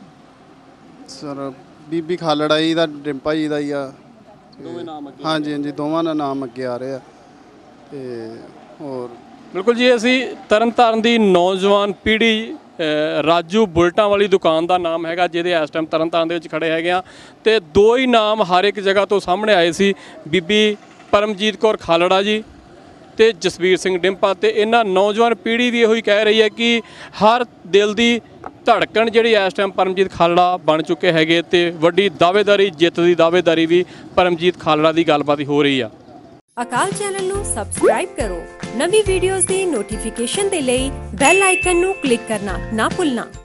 ਸਰ ਬੀਬੀ ਖਾਲੜਾ ਜੀ ਦਾ, ਡਿੰਪਾ ਜੀ ਦਾ ਹੀ ਆ। ਦੋਵੇਂ ਨਾਮ ਅੱਗੇ? ਹਾਂਜੀ ਹਾਂਜੀ, ਦੋਵਾਂ ਦਾ ਨਾਮ ਅੱਗੇ ਆ ਰਿਹਾ। ਤੇ ਹੋਰ ਬਿਲਕੁਲ ਜੀ, ਅਸੀਂ ਤਰਨਤਾਰਨ ਦੀ ਨੌਜਵਾਨ ਪੀੜ੍ਹੀ, ਰਾਜੂ ਬੁਲਟਾਂ ਵਾਲੀ ਦੁਕਾਨ ਦਾ ਨਾਮ ਹੈਗਾ ਜਿਹਦੇ ਇਸ ਟਾਈਮ ਤਰਨਤਾਰਨ ਦੇ ਵਿੱਚ ਖੜੇ ਹੈਗੇ ਆ, ਤੇ ਦੋ ਹੀ ਨਾਮ ਹਰ ਇੱਕ ਜਗ੍ਹਾ ਤੋਂ ਸਾਹਮਣੇ ਆਏ ਸੀ, ਬੀਬੀ ਪਰਮਜੀਤ ਕੌਰ ਖਾਲੜਾ ਜੀ ਤੇ ਜਸਵੀਰ ਸਿੰਘ ਡਿੰਪਾ। ਤੇ ਇਹਨਾਂ ਨੌਜਵਾਨ ਪੀੜ੍ਹੀ ਵੀ ਇਹੋ ਹੀ ਕਹਿ ਰਹੀ ਹੈ ਕਿ ਹਰ ਦਿਲ ਦੀ ਧੜਕਣ ਜਿਹੜੀ ਇਸ ਟਾਈਮ ਪਰਮਜੀਤ ਖਾਲੜਾ ਬਣ ਚੁੱਕੇ ਹੈਗੇ ਤੇ ਵੱਡੀ ਦਾਅਵੇਦਾਰੀ, ਜਿੱਤ ਦੀ ਦਾਅਵੇਦਾਰੀ ਵੀ ਪਰਮਜੀਤ ਖਾਲੜਾ ਦੀ ਗੱਲਬਾਤ ਹੋ ਰਹੀ ਆ। ਅਕਾਲ ਚੈਨਲ ਨੂੰ ਸਬਸਕ੍ਰਾਈਬ ਕਰੋ, ਨਵੀਂ ਵੀਡੀਓਜ਼ ਦੀ ਨੋਟੀਫਿਕੇਸ਼ਨ ਦੇ ਲਈ ਬੈਲ ਆਈਕਨ ਨੂੰ ਕਲਿੱਕ ਕਰਨਾ ਨਾ ਭੁੱਲਣਾ।